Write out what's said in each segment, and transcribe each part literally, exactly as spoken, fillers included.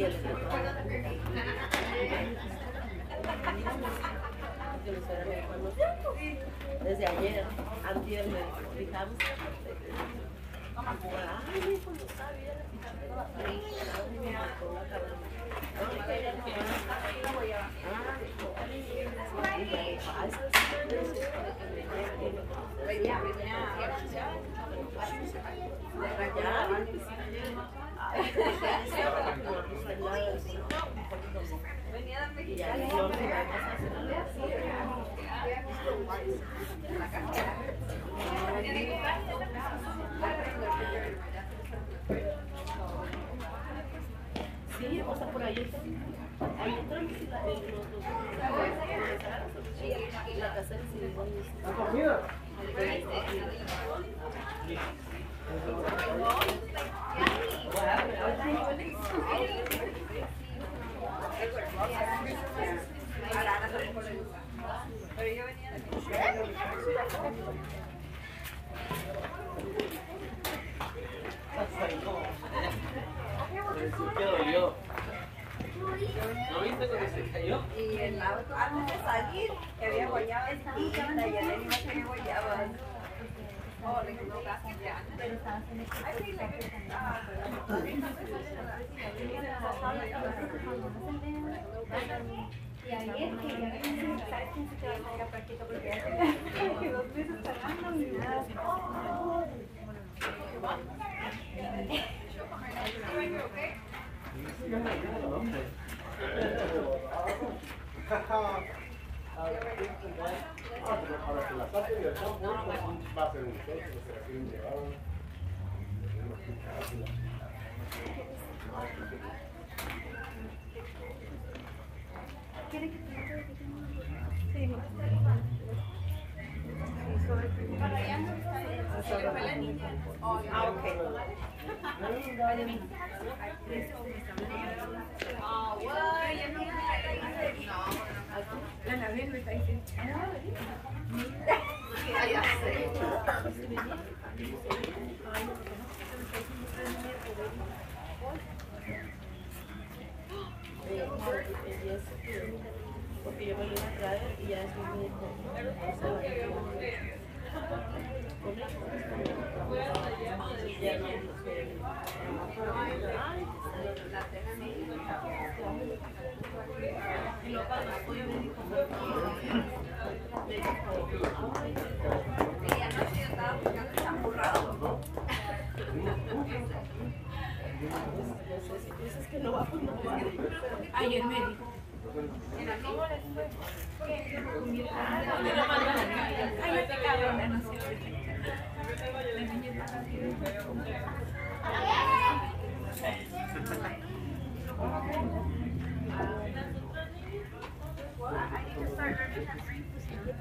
él desde ayer, antier me fijamos a jugar. Ay, mi hijo no está bien, fíjate la fecha, me mató la cara. No, que ella no va a sí, o sea, por ahí está. Ahí está la casa de la comida. ¿No viste cuando se cayó? Y el auto, antes de salir, que había guayabas y ya le dimos que había guayabas. Oh, le quedó casi ya. Pero estaba haciendo y ayer que ya no sabes quién se quedó en la práctica porque ya dos meses pagando ni nada. Para que la parte de campo va a ser un coche, se la quieren llevar. ¿Quiere que te diga que tengo? Sí, no. Para allá no está la niña. Ah, ok. Ah, bueno. La nave me está diciendo. Ah, ya sé. Porque yo me lo iba a traer y ya después me dijo, y luego cuando fui me dijo, Y anoche yo estaba buscando el champurrado. no sé si tú dices que no va, pues no va. Ayer me dijo. En la ¿cómo les fue? Ay, no te cabrona, no sé. La niña está así. I need to start learning that brain position.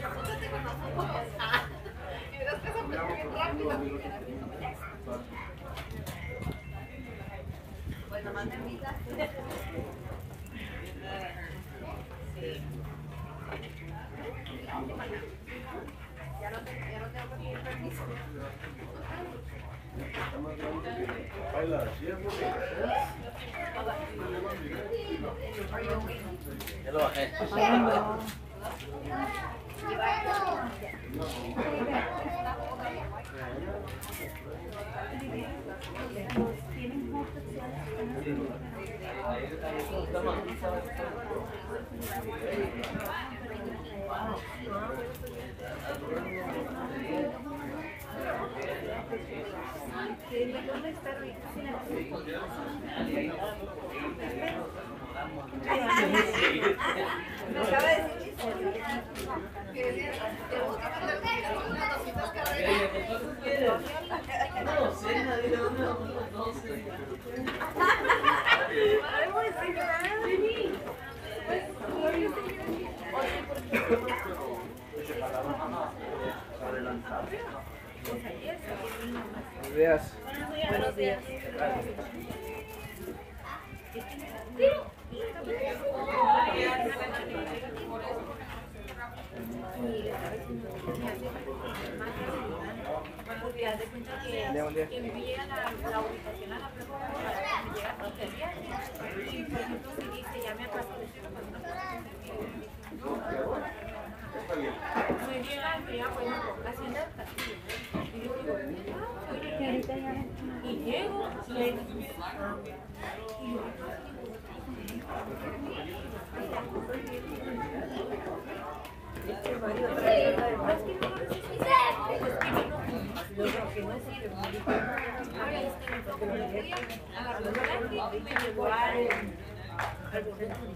Y verás que se aprende bien rápido. Bueno, más me invitas. Ya no tengo, ya no tengo que pedir permiso. Baila, siempre. Ya lo bajé. Me acaba de decir que te gusta mandar unas cositas cada vez. No sé, nadie de dónde vamos los doce. Ay, voy a llorar. Ideas. Buenos días. porque haz de cuenta que, que me llega la, la ubicación a la preocupación, me llega a tontería. Y por ejemplo, si dice, ya me aparece con una me llega, me llega, por ejemplo, Hacienda del Castillo. Y yo digo, y llego, y yo, este marido trae otra de más que no lo necesita. Yo creo que no es que me dijo, ahora este me tocó la guerra, agarró el grande y me llevó al al centro.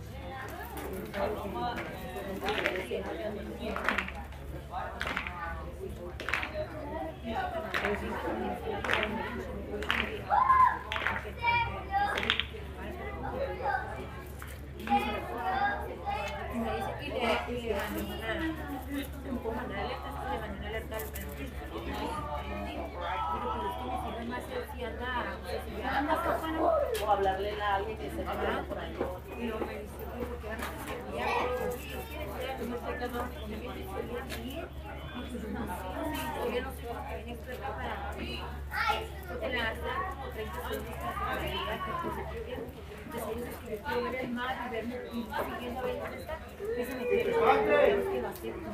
Y me dice, y le, y le mandé una, como mandar alertas, le mandé una alerta al Francisco. Digo, pero es que mi hija más si anda, si anda tocando. O hablarle a alguien que se vaya por ahí. Y luego me dice, oye, ¿por qué van a hacer día? Pero sí, es que decía que no sé qué no, que me dice, bien. Y pues no sé, todavía no sé por qué venía expresa para porque le hacen como treinta segundos para que me diga que pues se quiere. Entonces ellos que yo quiero ver el mar y verme y siguiendo a ver dónde está. Y se me quiere que lo acepto.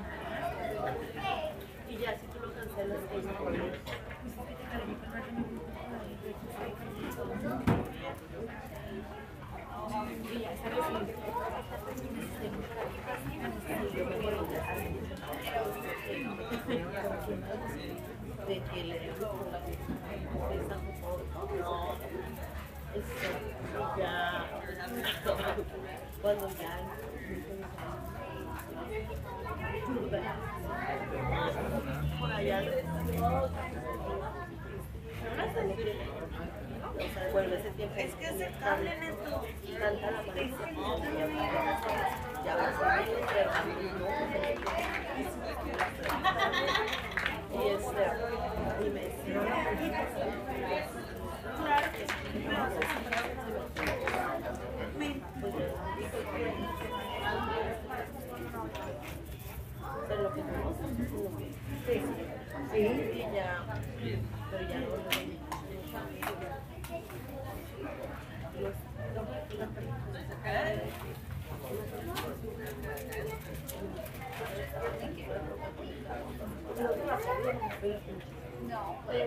Y ya, si tú lo cancelas, pues no por ellos. Pues es que te califican más de mi grupo. Y ya sabes, de que le dio la pesa no, eso ya cuando ya por allá bueno, ese tiempo es que ese cable neto tanta la pareja ya va a ser y este y me decía claro que sí pero lo que tenemos sí sí y ya pero ya no lo no.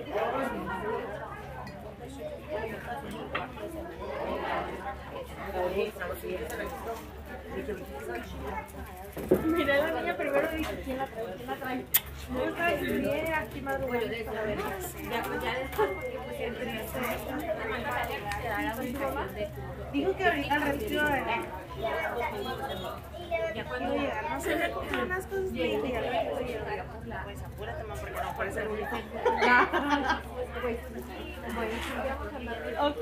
Mira la niña primero dice quién la trae, quién la trae. No está bien aquí madrugada. Ya pues ya después porque pues entre este dijo que ahorita al retiro de ya cuando llegaron a hacer unas cosas y ya luego llegaron pues apúrate mamá porque no puede ser único. Pues bueno, vamos a hablar de ok,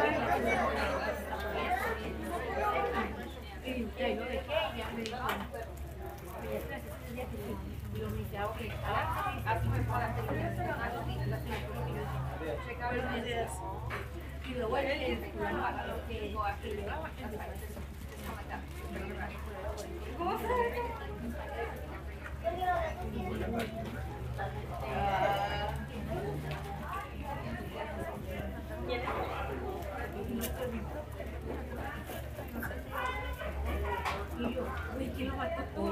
y ahí lo dejé y ya me dijo y lo me dice, ok, ahora así me pagan de y luego el que llegó aquí le va a empezar a hacer ¿cómo fue? Y yo, uy, ¿quién lo mató tú?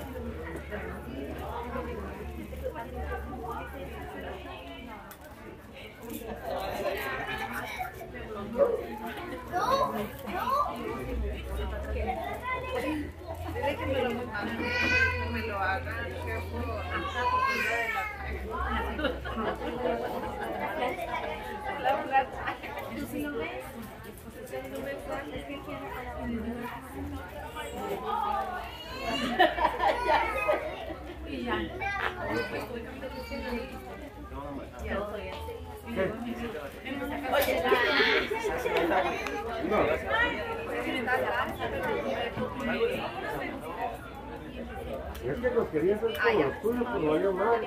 Dile que me lo, me lo haga el jefe hasta la plata. ¿Tú sí lo ves? ¿Tú ves cuál es que quiere para y ya. Oye, No. Es que los quería hacer como los tuyos, pues no valió más.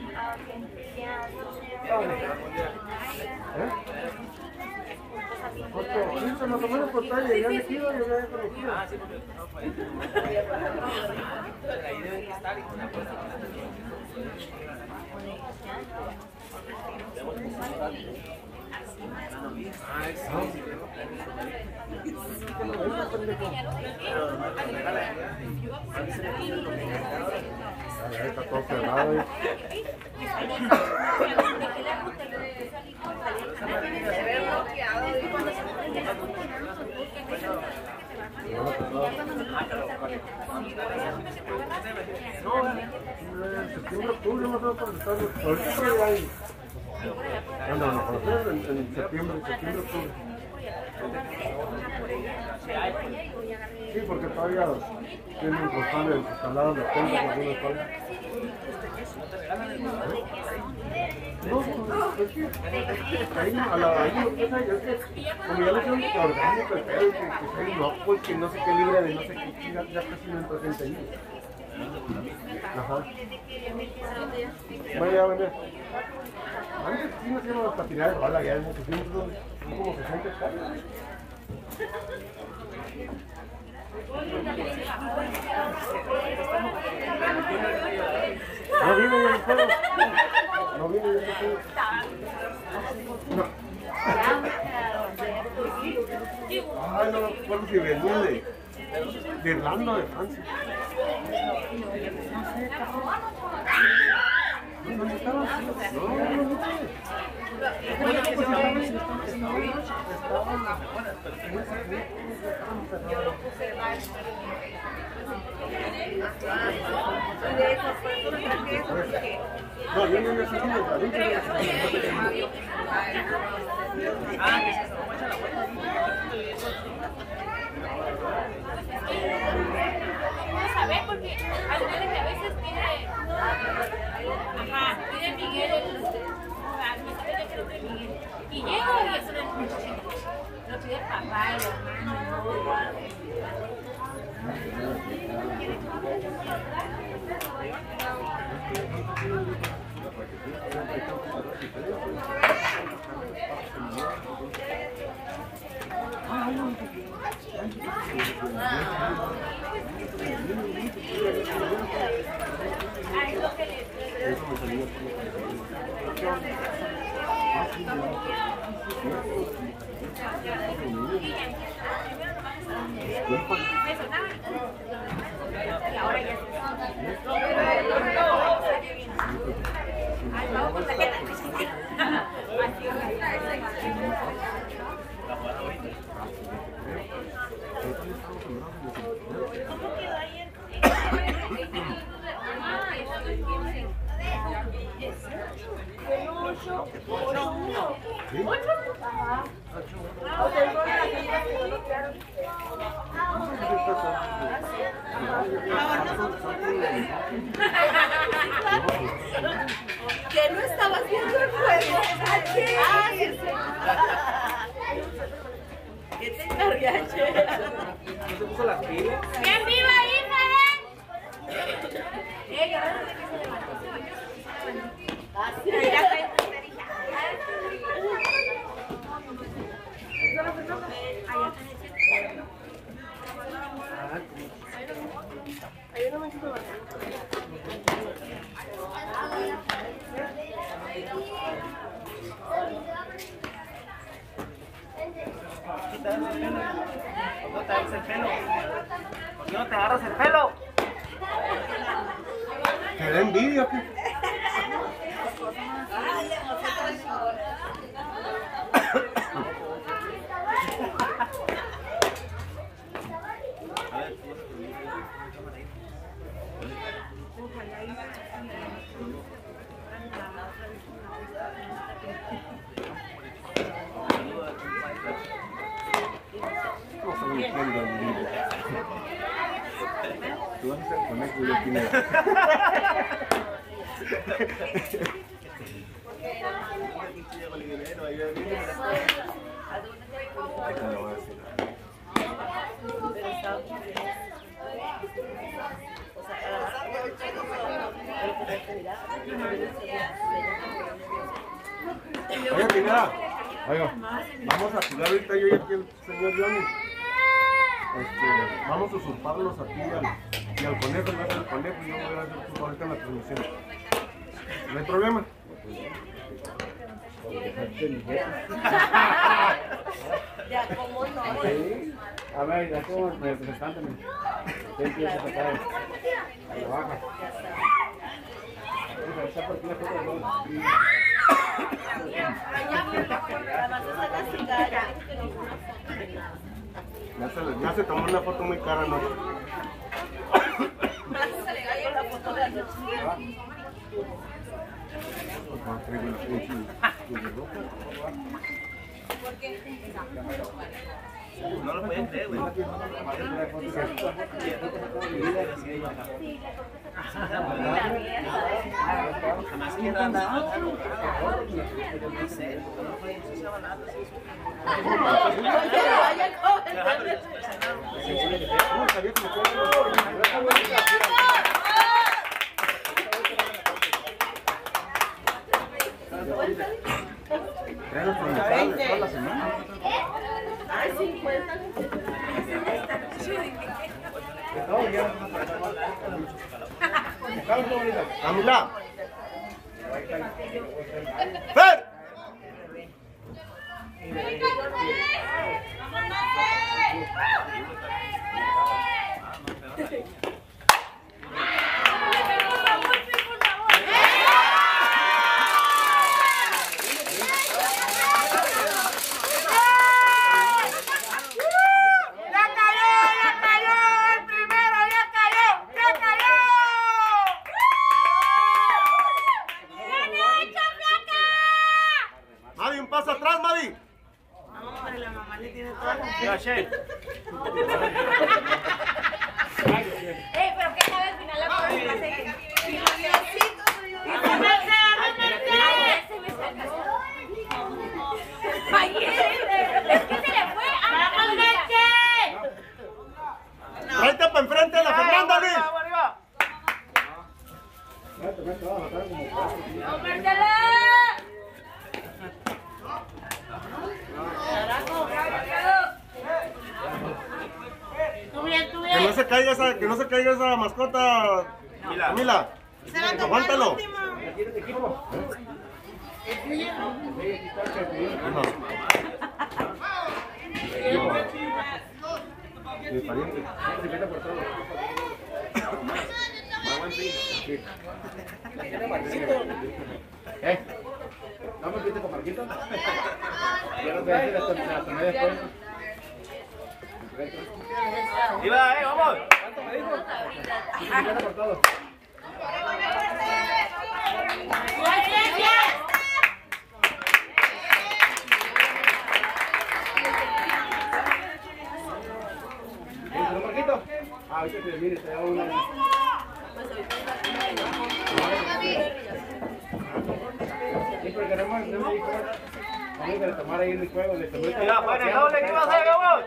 ¿Eh? Porque quince más o menos por tal, ya elegido y ya había conocido. Ah, sí, porque no, pues, ahí deben estar y con la cosa. Ah, eso. Ahí está todo cerrado. Se ve bloqueado. No, en septiembre, octubre más o menos para estar. Ahorita por ahí. No, no, no, en, en septiembre, septiembre, octubre. Sí, porque todavía tienen constante instalados los templos en algunas partes. No, es que ahí no, a la ahí lo que es ahí, es que como ya lo hicieron orgánico, el pedo, que, que hay no, pues que no sé qué libre de no sé qué, ya, ya casi no entra gente ahí. Ajá. Vaya a vender. Antes sí nos íbamos hasta tirar de bala, ya hemos pusimos son como sesenta hectáreas. No viene yo el juego. No viene yo el juego. No. Ay, no me acuerdo si venía de, de Irlanda o de Francia. ¿Dónde estaba? No, no, no sé. No, yo no necesito el adulto. Ah, que se tomó la vuelta. Vamos a ver, porque al final que a veces pide, ajá, pide Miguel el, me sabe que lo pide Miguel. Y llego y eso no es mucho. Lo pide el papá, el hermano, y ahora ya ay, vamos con tarjeta. ¿Cómo quedó ayer? ocho, ocho, uno. ¿ocho? Ajá. Que no estaba haciendo el juego. Ah, sí. ¿Qué te encargas, che? ¿No se puso las pilas? ¡Bien viva, hija! ¡Eh, ya ves que se levantó! Así. Ya está ahí. Hay una manchita más. ¿No te agarras el pelo? ¿Por qué no te agarras el pelo? ¿Te da envidia o qué? No se lo entiendo en vivo. Tú vas a hacer con esto y yo primero. Oye, Pineda. Oiga, vamos a jugar ahorita yo y aquí el señor Johnny. Este, vamos a usurparlos a ti y al, y al conejo, y vas al conejo y yo voy a hacer tu ahorita en la transmisión. ¿No hay problema? Ya, ¿cómo no? A ver, ya como representante, usted empieza a sacar a la baja. Está por aquí la foto de los. Ya se, le- ya se tomó una foto muy cara anoche. La foto de anoche. Ah, traigo la pinche de ropa. No lo pueden creer, güey. Jamás quiera nada. En serio, no pueden ensuciar nada. No, sabía que me quedaba. Trae los promesables toda la semana. Ay, cincuenta. Camila. ¡Fer! Mavi, un paso atrás, Mavi. Hombre, la mamá le tiene toda la... Gracias. Eh, pero ¿qué sabe al final la cosa va a seguir? Es que se le fue a la leche. Tráete para enfrente a la Fernanda, Liz. Que no se caiga esa, que no se caiga esa mascota, Camila. Aguántalo. Mi pariente. ¿Eh? ¿Vamos a irte con Marquito? Ya nos voy a decir hasta hasta media después. ¡Iba, eh, vamos! ¿Cuánto me dijo? cincuenta por todo. ¿Listo, Marquito? Ah, ahorita que mire, te da una. Sí, porque no me no me dijo. Vamos a tomar ahí en el juego. Le tomé. ¡Mira, bueno, el doble, ¿qué vas a hacer, vamos?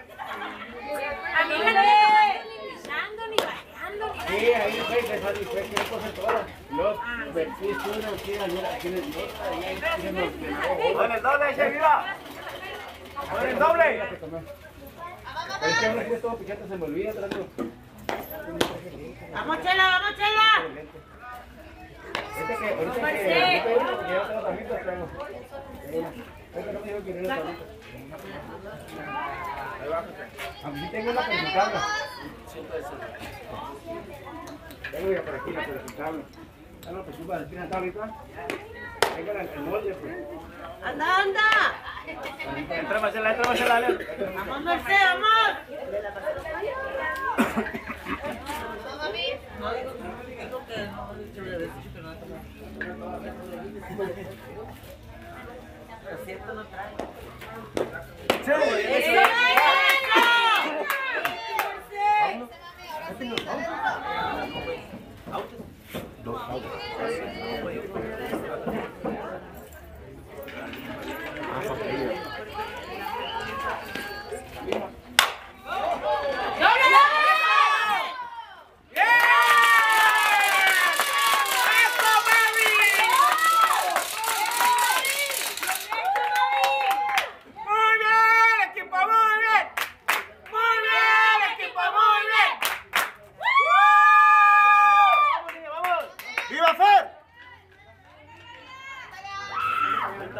A mí no me pisando ni bailando ni nada. Sí, ahí fue, fue, fue, que no coge todo. Los, sí, estuve aquí, aquí en el norte, ahí tienen los. Con el doble, che, viva. Con el doble. Pero es que ahora que todo pichata se me olvida, trato. ¡Vamos, Chela, vamos, Chela! Este que, ahorita que, ahorita hay uno que ya tengo tablitas, traigo. Este no me dijo que no era tablita. A mí tengo una presentable. Tengo ya por aquí la presentable. Ah, no, pues tú vas a decir la tablita. Tengo el molde, pues. ¡Anda, anda! Entrémasela, entrémasela, dale. ¡Vamos, Merced, vamos! No, digo, digo que no, dicho de decir que no ha tomado. Lo siento, no trae. ¡Eso! Dos autos. Ah, papilla.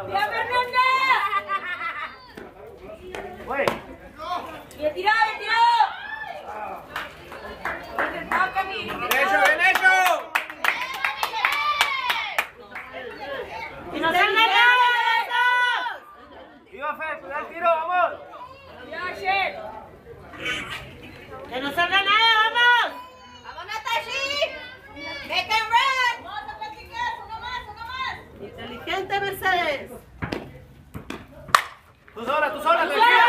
¡Mira, Fernanda! Güey. ¡Bien tirado, bien tirado! ¡Bien hecho, bien hecho! ¡Que nos han ganado! ¡Viva Fe! ¡Cuidado el tiro! ¡Vamos! ¡Que nos han ganado! ¡Vamos! ¡Vamos, Natashi! ¡Make them run! ¡Vamos a practicar! ¡Uno más, uno más! ¡Inteligente, Mercedes! ¡Tú sola, tú sola! ¡Ahí ¡Te está!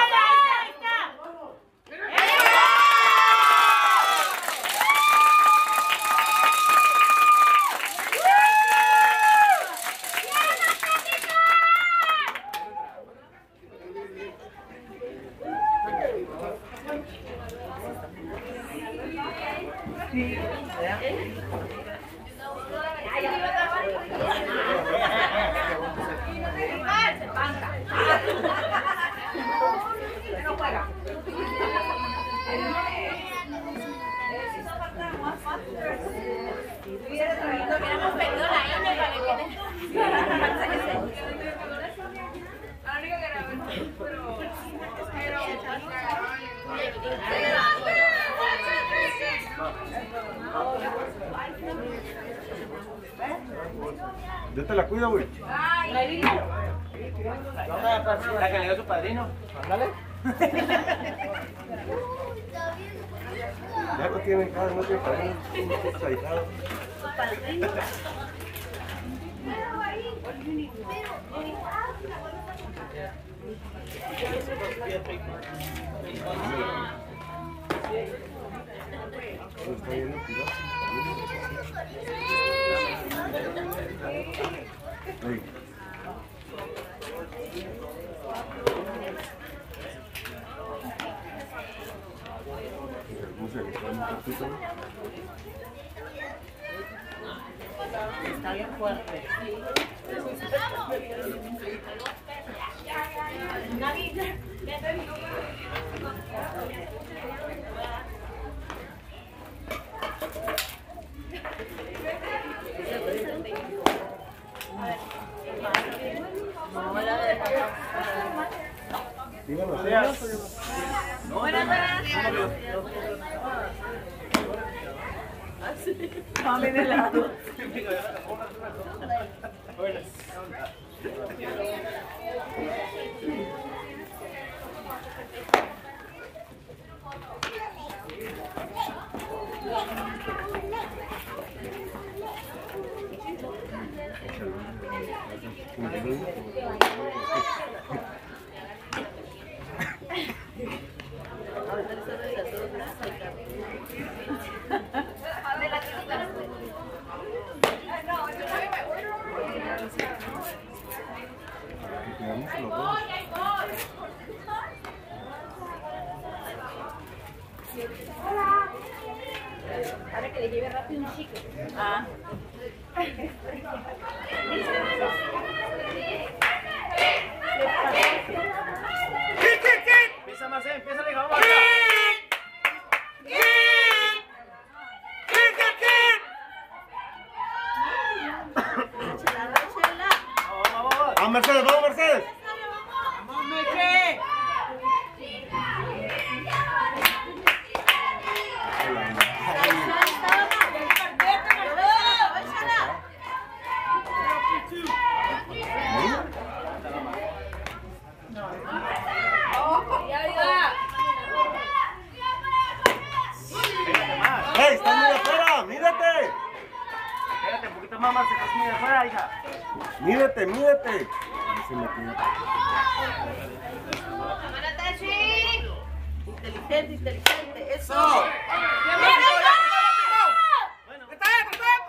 Hubiéramos perdido la N para que Yo te la cuido, güey. La que le dio su padrino. Ándale. Ya no tienen cada no tiene padrino. Unos ahijados. Está bien, ¿no? Ey. está bien fuerte. Díganos, Buenas tardes. Mami de lado. Ahora que le lleve rápido un chico. Ah. Empieza más, eh. Empieza, le vamos a ¡Vamos, Mercedes! ¡Vamos, Mercedes! ¡Vamos, Meche! ¡Ey! ¡Estás muy afuera! ¡Mírate! Espérate un poquito más, más, estás muy afuera, hija. ¡Mírate, mírate! Se me quedó. Inteligente, inteligente. ¡Eso! Bueno, está bien, está bien.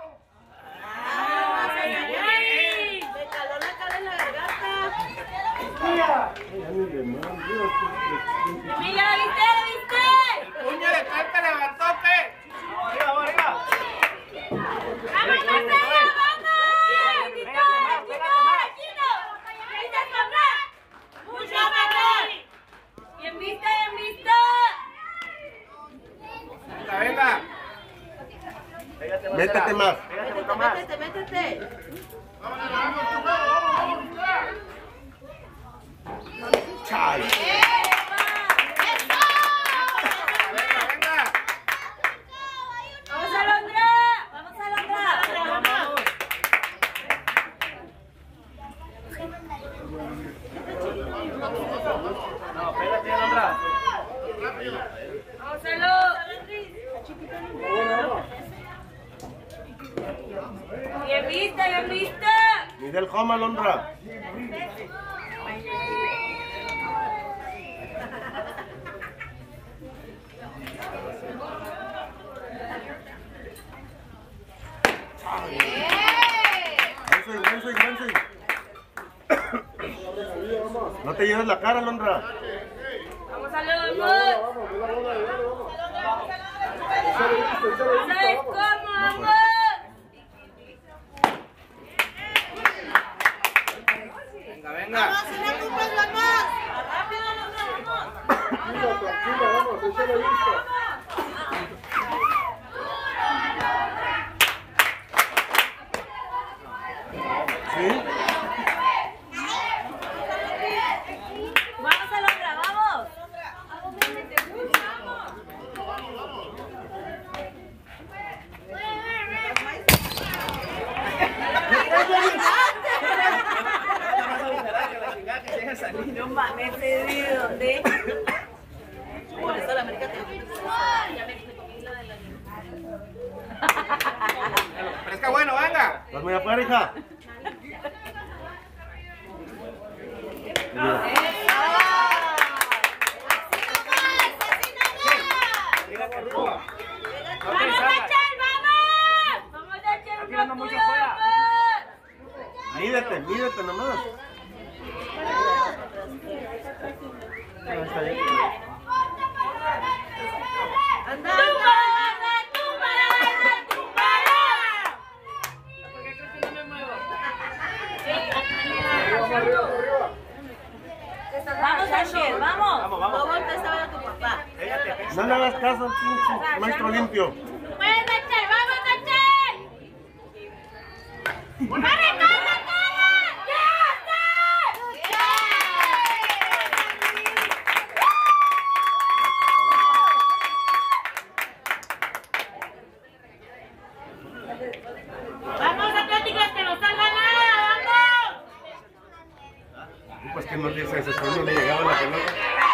Me caló la cara en la garganta. Ya ni le mando. ¡Mira, la viste, la viste! Puño de carta levantó, pe. Vamos arriba, vamos arriba. ¡Vamos, Marcelo, vamos! ¡Quito, quito, quito! ¡Viste, Sandra! ¡Mucho mejor! ¡Bien vista, bien vista! Venga, venga. Pégate más. Métete más. Pégate un Métete, poco más. métete, métete. Vamos, vamos, vamos, vamos. Chal. ¡Vamos, Alondra! ¡Vamos, Alondra! ¡Vamos! No, espérate, Alondra. ¡Vamos, Alondra! ¡Bien vista, bien vista! Miguel Home, Alondra. Buen swing, buen swing, buen swing. No te lleves la cara, Alondra. ¡Vamos, Alondra! ¿Sabes cómo, vamos? Venga, venga. Tranquila, vamos, échale listo. ¿Sí? ¡Vamos, Alondra, vamos! No mames, ese video donde. Por eso la América te Pero es que bueno, venga. ¿Estás muy afuera, hija? Mira. Mira que arriba. ¡Vamos, Dachel, vamos! ¡Vamos, Dachel, Está tirando mucho fuera. Mídete, mídete nomás. anda, ¡Túmbala, túmbala, túmbala! ¿Por qué crees que no me muevo? Vamos, Dachel, vamos. Vamos, no vamos. voltees a ver a tu papá. Pégate, pégate. No le hagas caso al pinche maestro limpio. ¡Puedes, Dachel! ¡Vamos, Dachel! ¡Corre, corre, corre! ¡Ya está! ¡Vamos, Atléticas, que nos salga nada! ¡Vamos! Pues que no le se no le llegaba la pelota.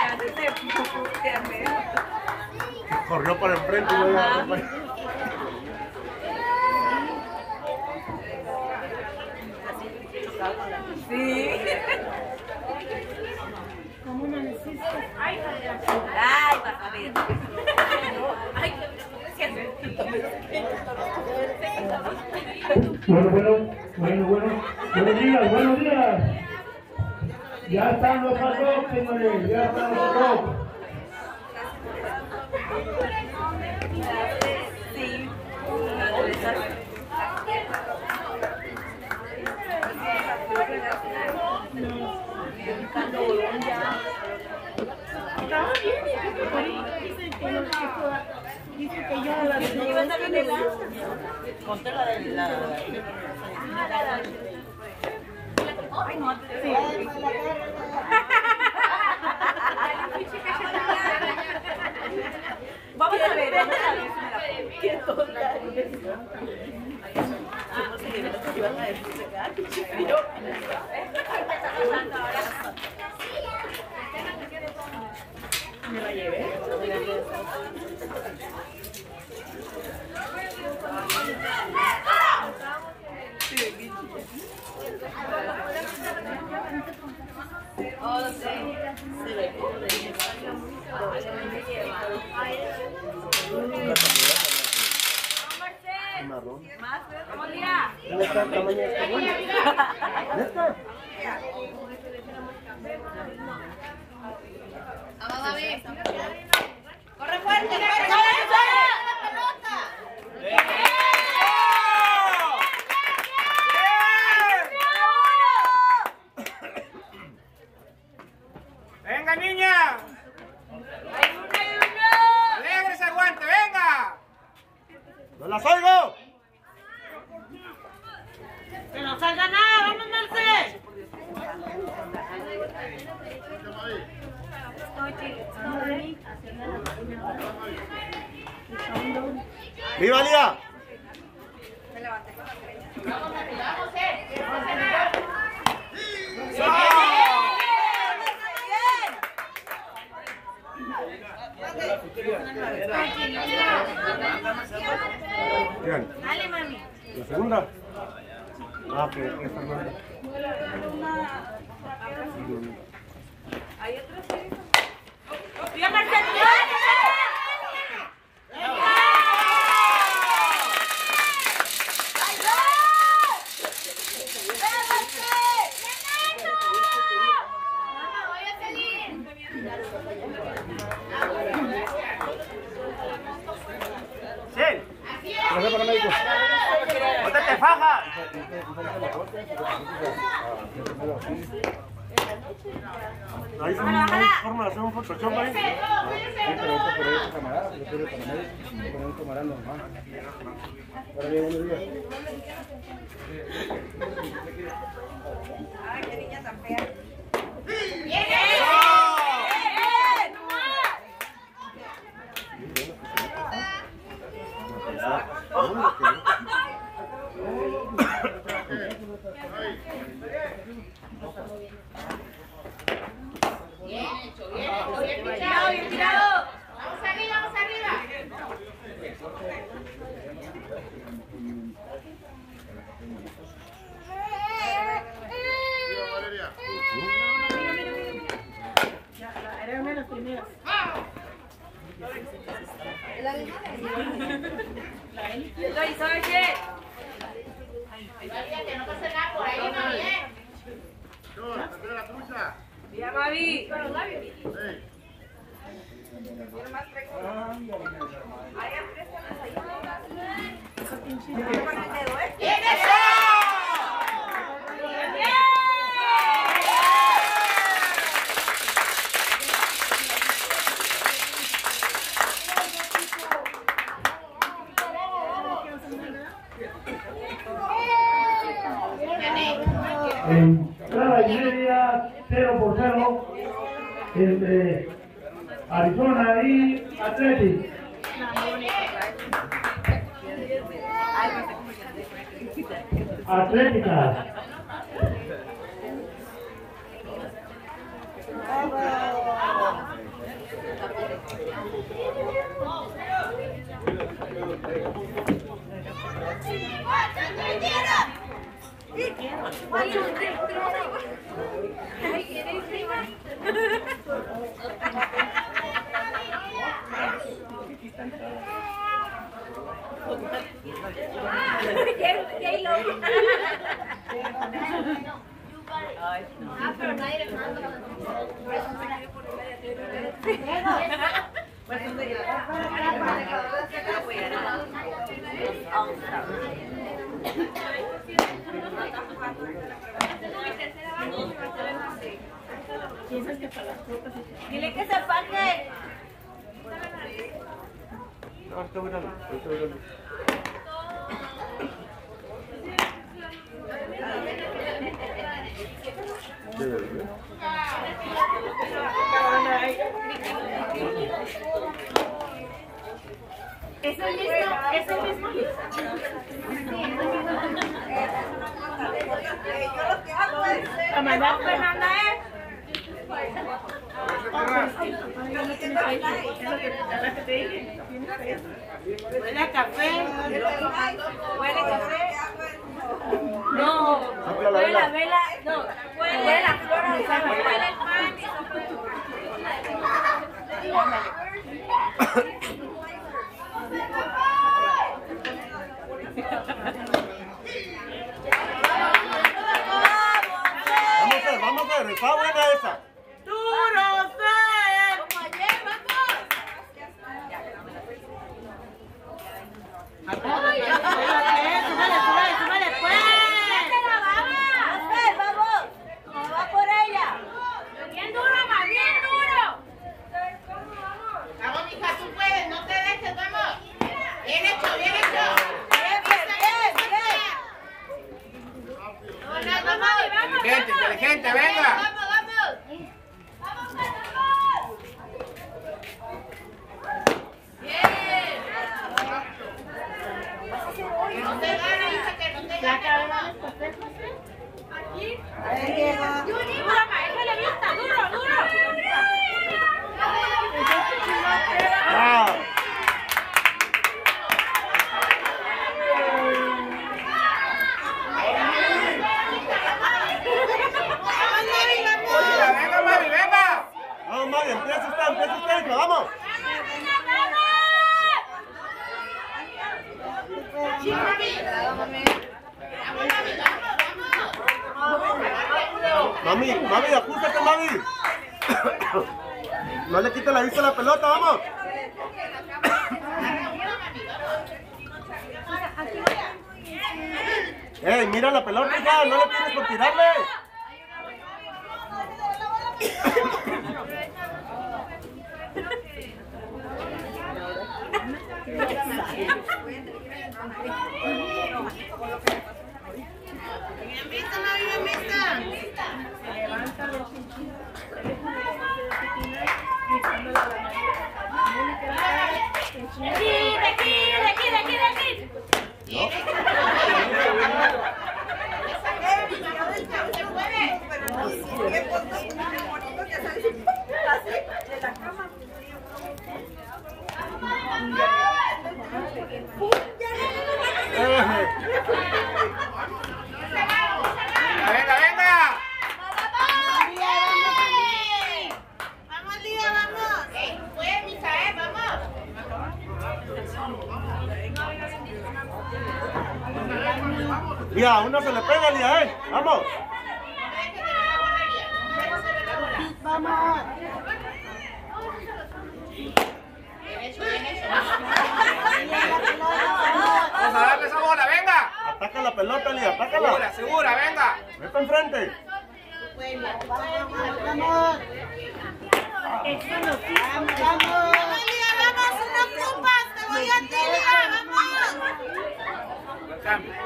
Corrió para enfrente y no llegaba para allá. Sí. ¿Cómo no necesitas? Ay, vas a ver. Ay, Bueno, bueno, bueno, bueno. Buenos días, buenos días. Ya están los pasos, señores, ya están los pasos. sí. Dice que yo la Conté la de la. Ay, no, sí. Vamos a ver, vamos a ver. Qué tonta. ¿Cómo se lleva lo que iban a decir? Ay, qué chiquillo. Me la llevé. Oh, sí. Se ve como de Marrón. ¡Vamos, Lía! ¿Dónde está el tamaño de este güey? ¿Neta? ¡Vamos, David! ¡Corre fuerte! ¡Corre fuerte! ¡La pelota! Venga, niña. ¡Hay uno, hay uno! Alegre ese guante, venga. ¡No las oigo! ¡Que no salga nada! ¡Vamos, Marce! ¡Viva Lía! Bien. Dale, mami. ¿La segunda? Ah, que es Fernanda. Hay otra serie. ¡Viva Marcelo! ¿Qué para médico? ¡No te fajas! Ahí se hay forma de hacer un Photoshop ahí. Sí, pero esto por ahí es camarada, yo quiero camarada, poner un camarada normal. Ahora bien, buenos días. Ay, qué niña tan fea. Bien hecho, bien hecho, bien tirado, bien tirado. Vamos arriba, vamos arriba. Era menos primero. Soy, soy, ¿qué? Que no pase nada por ahí, mami, ¿eh? Mira, mami. ¡Bien eso! Entrada y media, cero por cero, entre Arizona y Athletic. Atlética. Ah, pero nadie le manda. Dile que se apague. No, está bueno, está bueno. ¿Qué ves, eh? Es el mismo, es el mismo. A mandar Fernanda, ¿eh? Huele a café. Huele a café. No, Sopla la huele vela. a vela. No, huele a flor. Huele el pan y Vamos a ver, vamos a ver, está buena esa. ¡Duro, Fer! Como ayer, vamos. ¡Súbale, súbale, súbale, pues! Fer, vamos. Vamos va por ella. Bien duro, ma, bien duro. Vamos, mija, tú puedes, no te dejes, vamos. Bien hecho, bien hecho. Bien, bien, bien. No, no, no, mami, vamos. Inteligente, inteligente, venga. Vamos, vamos. Vamos, vamos. Bien. Duro, maestra, la vista, duro, duro. Ah. Venga, Mavi, venga. Vamos, Mavi, empieza usted, empieza usted, hija, vamos. Mami, mami, ajustate, mami. No le quite la vista a la pelota, vamos. Ey, mira la pelota, hija, no le tienes por tirarle. Bien vista, Mavi, bien vista. De aquí, de aquí, de aquí, de aquí, de aquí. Venga, venga. Vamos, Lía, vamos. Ey, puedes, mija, eh, vamos. Lía, a uno se le pega, Lía, eh. Vamos. Vamos. Bien hecho, bien hecho. Vamos a darle esa bola, venga. Ataca la pelota, Lía, atácala. Segura, segura, venga. Vete enfrente. Vamos. Vamos, Lía, vamos, no ocupas, te voy a tirar, vamos. Cambio.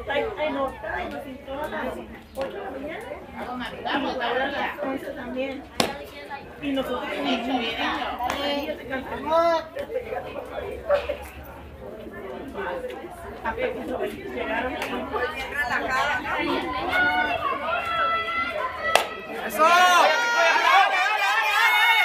Vamos, mami, vamos, vamos, También. Y nosotros bien hecho, bien hecho. vamos. Eso. Dale, dale, dale.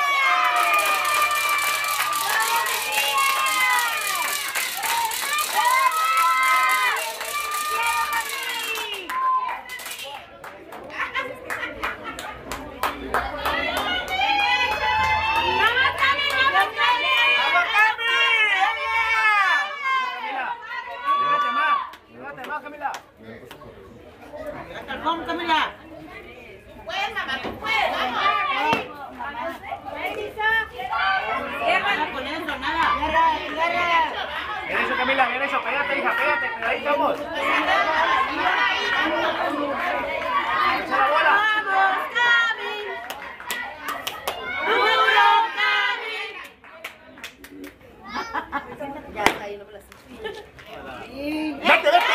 ¡Vamos, Cami! ¡Venga! Llévate más. Llévate más, Camila. Vamos, Camila. Puedes, mamá, tú puedes, vamos. Nada con eso, nada. Bien eso, Camila, bien eso. Pégate, hija, pégate. Pero ahí estamos. Echa la bola. Vamos, Cami. Ya está ahí, no me la sé. ¡Vete, vete!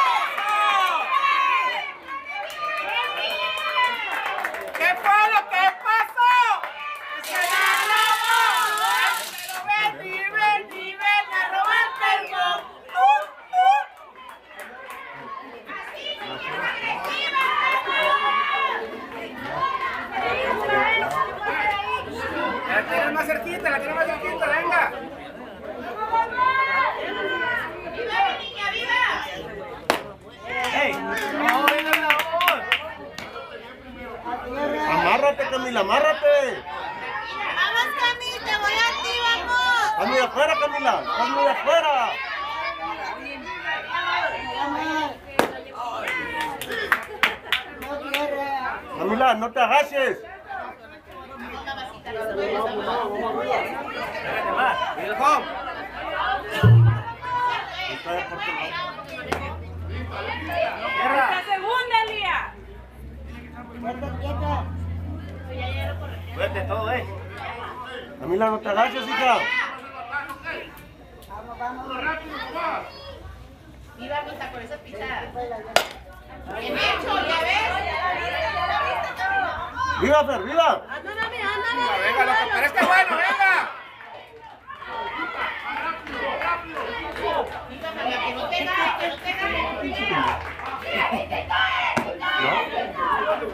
¿Qué fue lo que pasó? ¡Se la robó! ¡Pero ven y ven y ven a robarte el gol! ¡Uh, uh! La tienes más cerquita, la tienes más cerquita, venga. ¡Viva, niña, viva! ¡Ey! ¡Vamos, venga, vamos! Amárrate, Camila, amárrate. Vamos, Cami, te voy a ti, vamos. Estás muy afuera, Camila. Estás muy afuera. Camila, no te agaches. Espérate más. ¡Mira el home! ¡Tierra! La segunda, Lía. Fuerte todo, eh. Camila, no te agaches, hija. Viva, mija, por esa pisada. Bien hecho, ya ves. ¡Viva, Fer, viva! Venga, loco, pero este es bueno, venga. Viva, mamá, que no te gane, que no te gane. ¿No?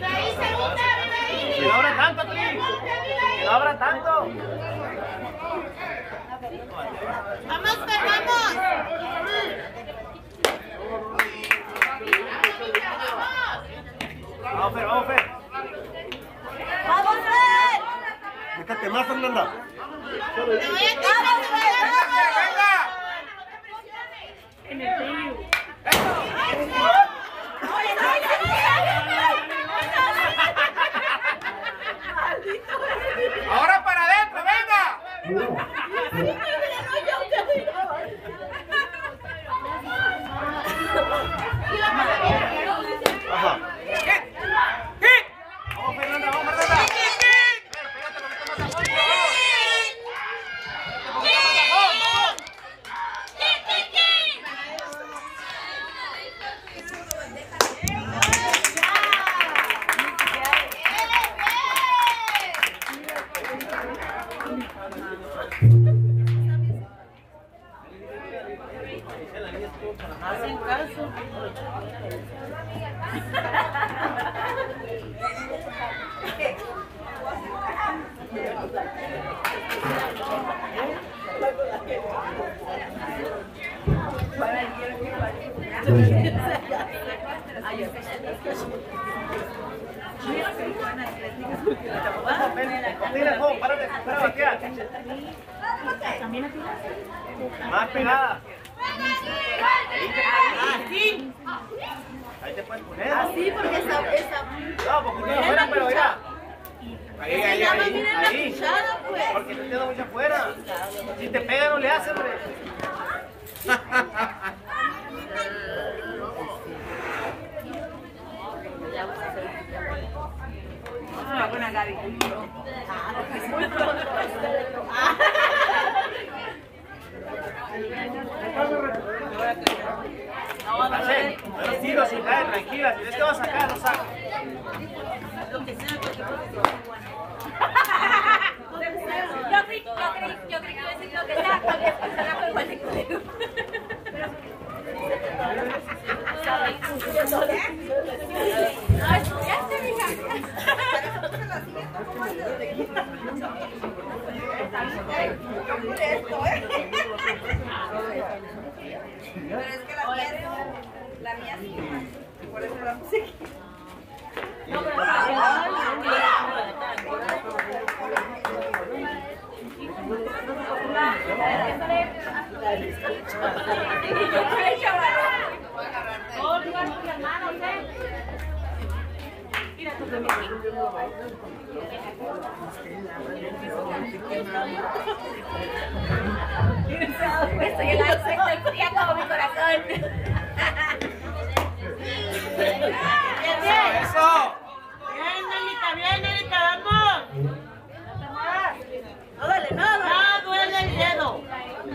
¡Viva ahí, segunda! ¡Viva ahí! Que no abra tanto, Tri. Que no abra tanto. ¡Vamos, Fer, vamos! Vamos, Fer, vamos, Fer. ¡Vamos, Fer! Déjate más, Fernanda. ¡Te voy a quitar! Ahora para adentro, venga. Ajá. Vamos, Fernanda, vamos, Fernanda. Hacen caso. Mira, Juan, párate, para batear. Más pegada. Así. Ahí te puedes poner. Así porque esa, esa. No, porque no afuera, pero mira. Ahí, ahí, Se llama, ahí, miren la ahí. cuchara, pues. Porque te queda mucho afuera. Si te pega no le hace, hombre. Ah, buena, Gaby. Hacen, los tiros sin caer, tranquila. Si ves que vas a sacar, no saca. Lo que sea, cualquier posición. Yo creí, yo creí, yo creí que iba a decir lo que sea, cualquier persona con igual de colegio. No, estudiaste, mija. Pero es que la mía es, la mía sí, por eso la música. No, pero Estoy en la estoy fría como mi corazón. Eso. Bien, Nelita, bien, Nelita, vamos. no duele nada. No duele el dedo.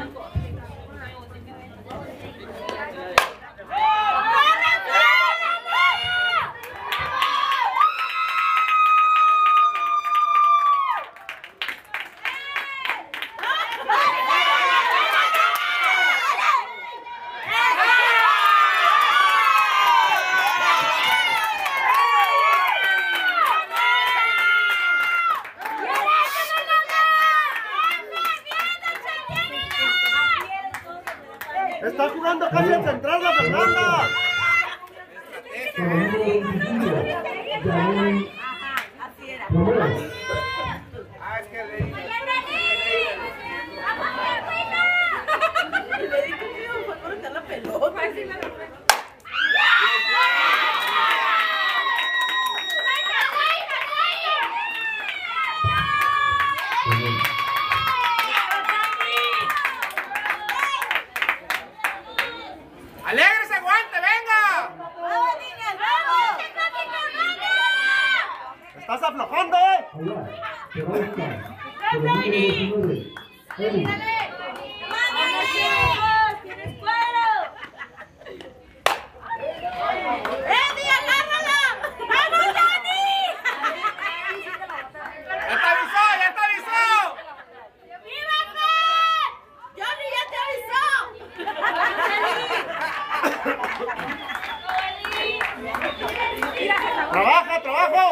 Está jugando casi en central la Fernanda. Con el número veinticinco, Yael Así era. Romero. Ah, es que le Le dije que iba a cortar la pelota. ¡Alégrese, aguante, venga! ¡Vamos, niñas, vamos! Estás aflojando, eh. Allá, Terrasca. Con el número diecinueve, Eric. ¡Tienes cuero! ¡Eddie, agárrala! ¡Vamos, Dani! ¡Ya te avisó, ya te avisó! ¡Viva Fer! ¡Johnny ya te avisó! Trabaja, trabaja.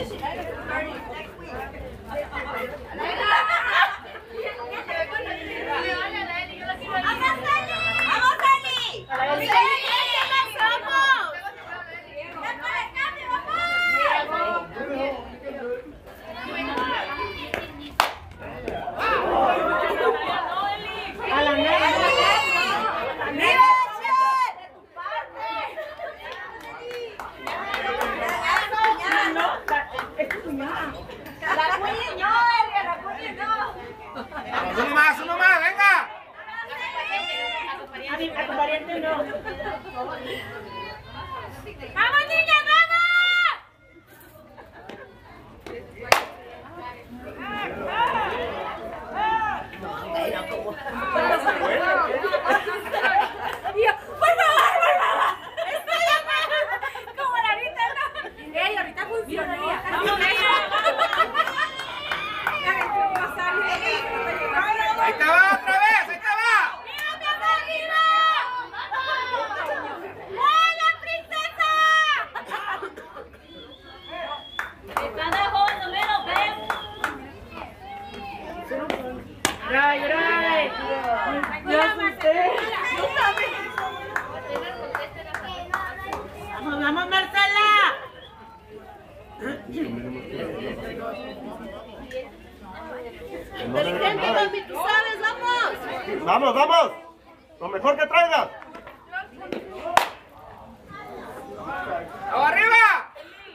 Uno más, uno más, venga. A tu pariente no. ¡Vamos, niña, vamos! ¡Por favor, por favor! ¡Estoy llamando! Como la ahorita no. ¡Ey, ahorita funcionaría! ¡Vamos, Ahí te va otra vez, ahí te va. ¡Mírame hasta arriba! ¡Hola, princesa! ¡Están abajo, no me lo ven! ¡Ray, ray! ¡Yo asusté! ¡Vamos, vamos, Marcela! Inteligente, mami, tú sabes, vamos. Vamos, vamos. Lo mejor que traigas. ¡Vamos arriba!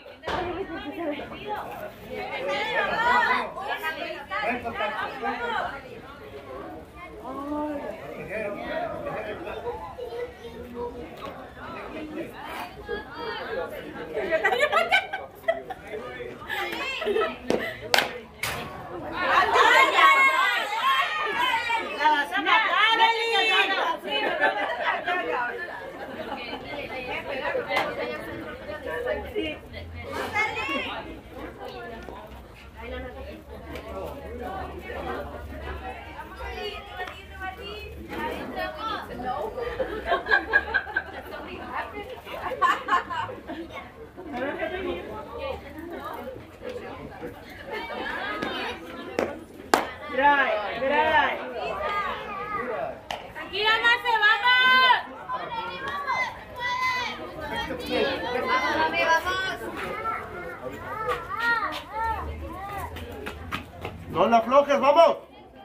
¡La vas a matar, Eli! Ray, ray. ¡Tranquila, Marce, vamos! ¡Vamos, mami, vamos! No la aflojes, vamos.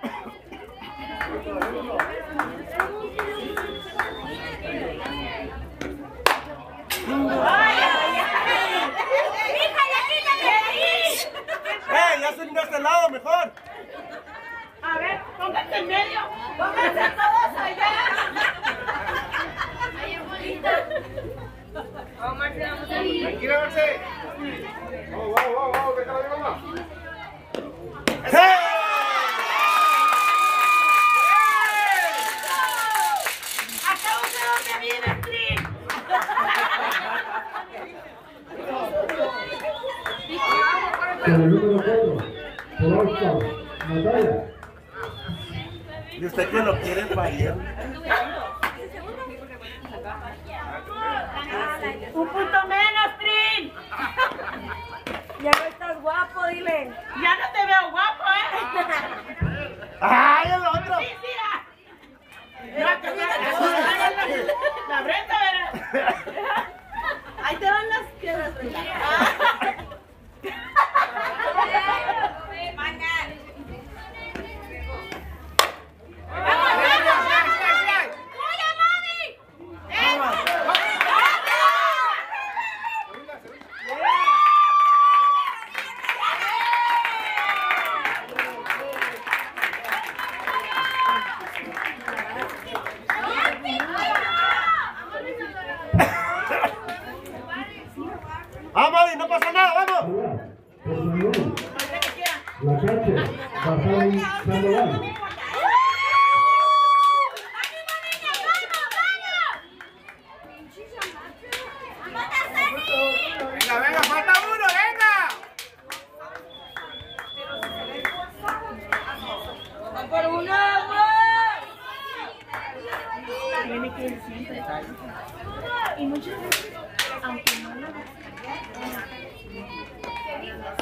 ¡Hija, ya quítate de ahí! ¡Eh, ya se de este lado mejor! A ver, pónganse en medio. ¡Pónganse todos allá! ¡Ay, abuelita! Vamos, Marce, vamos a ir. Tranquila, Marce. Vamos, vamos, vamos, vamos, déjala de mamá. Acá no sé dónde vive Trin. Con el número cuatro, Polaco, Natalia. ¿Y usted que lo quiere fallar? Un punto menos, Trin. Ya no estás guapo, dile. Ya no te veo guapo, ¿eh? ¡Ay, el otro! Sí, sí, ah. No, que me- La Brenda, ¿verdad? Ahí te van las piedras. ¡Vamos, Adi, no pasa nada, vamos! La calle, Bazán Sandoval. Venga, venga, falta uno, venga. ¡Por uno, amor! Tiene que ir siempre. Y muchas veces, aunque no lo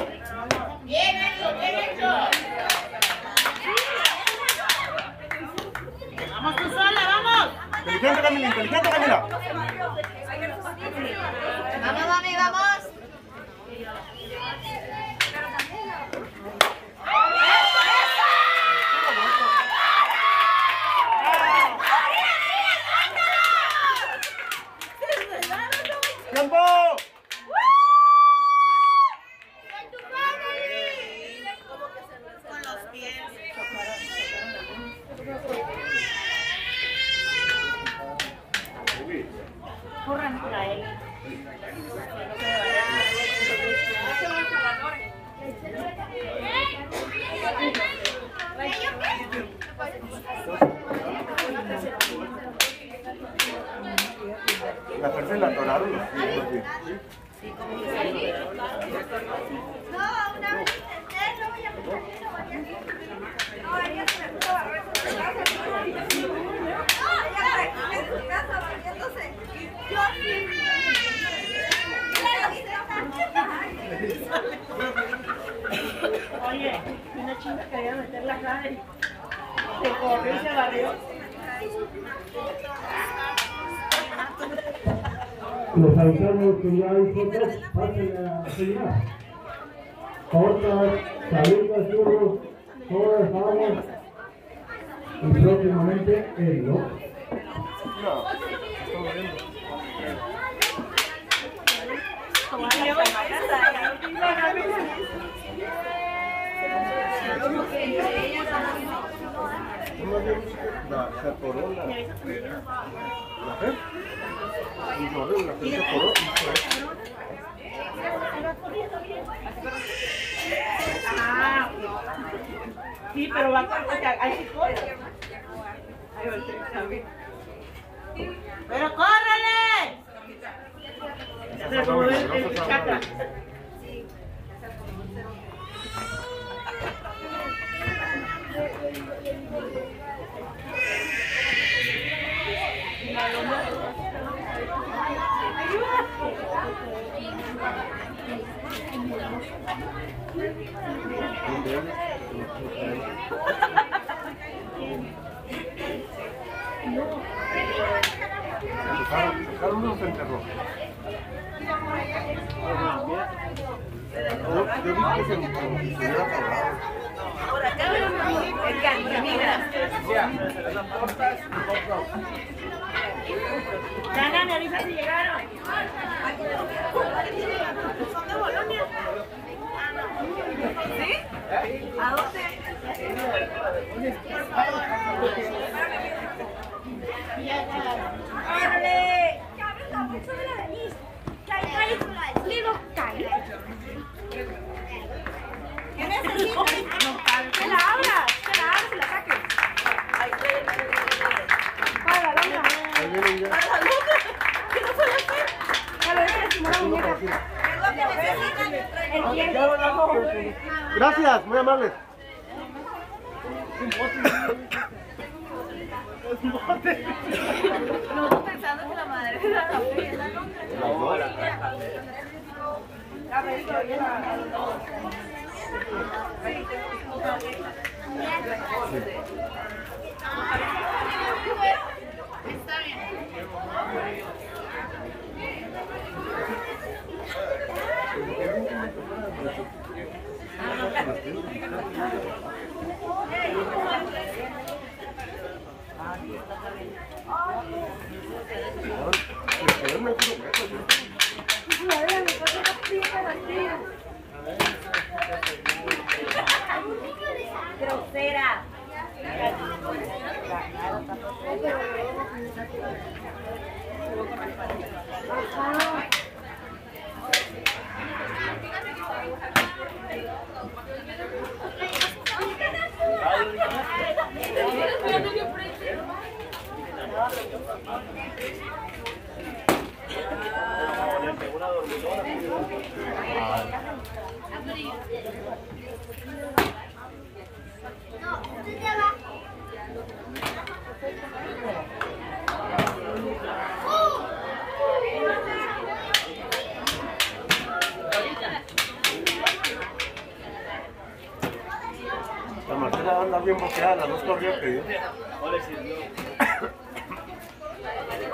Camila, inteligente, Camila. Vamos, mami, vamos. ¡Tiempo! Con los pies. Corran para él. La fuerza la atoraron los pies, los pies. No, una vez. No voy a no, ella se me puso a barrer su casa. No, ella en su casa barriéndose. Yo sí. Oye, una chinga quería meter la cara y se corrió y se barrió. Los avisamos que ya hay fotos, pasen a seguir. Tortas, salitas, churros, todas aguas. Y próximamente el loco. No, estamos viendo. La, se atoró la... ¿La qué? Y no, la que se atoró. Ah, sí, pero va a cortar, hay que correr. ¡Pero córrele! Se mueve el chakra. Sacaron uno se enterró. Yo, yo vi que se estuviera atorado. Por acá veo el cantinera. Dana, me avisa si llegaron. Son de Bolonia. ¿Sí? ¿A dónde? ¡Órale! ¿Quién es el hijo? ¡Que la abras! ¡Que la abras y la saques! Ahí ¡Para la luna! Ahí vienen ya. ¡Para la luna! ¿Qué no suele hacer? ¡Para la luna, la muñeca! El tiempo. Gracias, muy amables. Nosotros pensando que la madre era la pena, ¿no? Está bien. Grosera. La Marcela anda bien boqueada, las dos corridas que dio.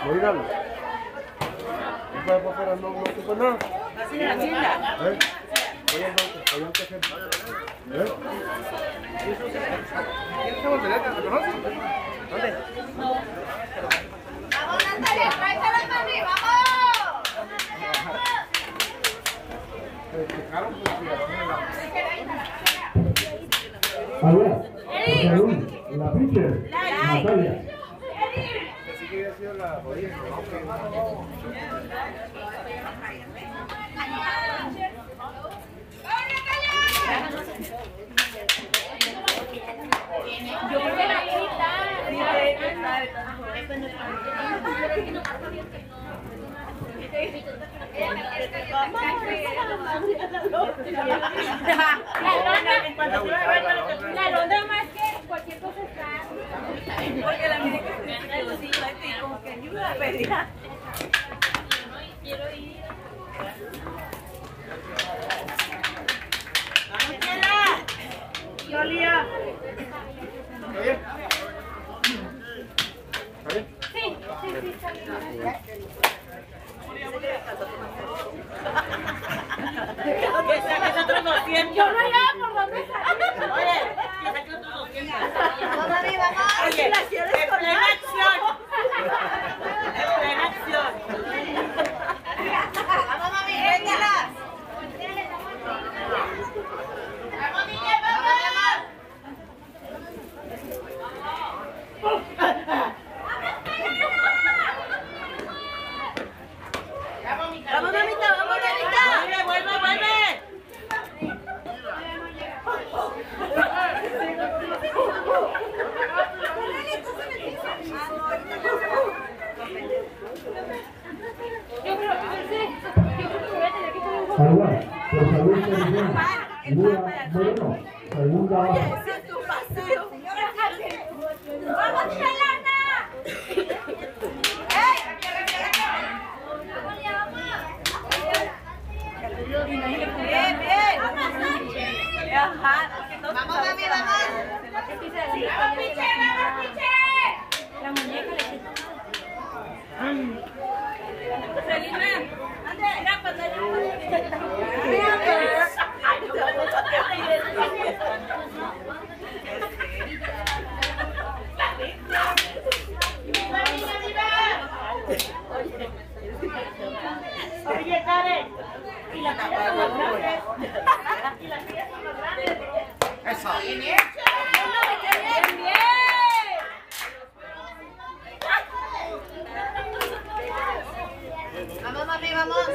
Míralo. No puede pasar, no, no ocupa nada. Así de la tienda. ¿Eh? Oye, no, oye, ¿qué hacer? ¿Eh? ¿Quién está voltereta? ¿Te conoces? ¿Dónde? Vamos, Natalia, tráetela para mí, vamos. Se explicaron por Allá, salud, la pitcher, Natalia. Así que había sido la orilla, ¿no? Yo creo que la quita. La Londra más que cualquier cosa está. Porque la mire que se me encima y como que ayuda a pedir. Quiero ir. ¡Vamos, Chela! ¡Yolia! ¿Está bien? ¿Está bien? Sí, sí, sí, está bien. Que saques otros doscientos. Yo no hallaba por dónde salir. Oye, que saques otros doscientos. Vamos, mami, vamos. Oye, en plena acción. En plena acción. Vamos, mami, véngalas. Vamos, niña, vamos. Vamos, mamita, vamos, mamita. Vuelve, vuelve, vuelve. Yo creo que sí. Yo creo que voy a tener que poner un poco. Agua, por salud, televisión. Lula, Moreno, segunda baja. Ese es tu paseo. ¡Vamos, Chelana! ¡Ey! Bien, bien. Ajá. Vamos, mami, vamos. Es que se la ¡Vamos, piche, vamos, piche! La muñeca le quita. Selina, mira pantalla. Oye, Karen, y la tía son más grandes. Y las tías son más grandes. Eso. Bien, bien, bien. Vamos, mami, vamos.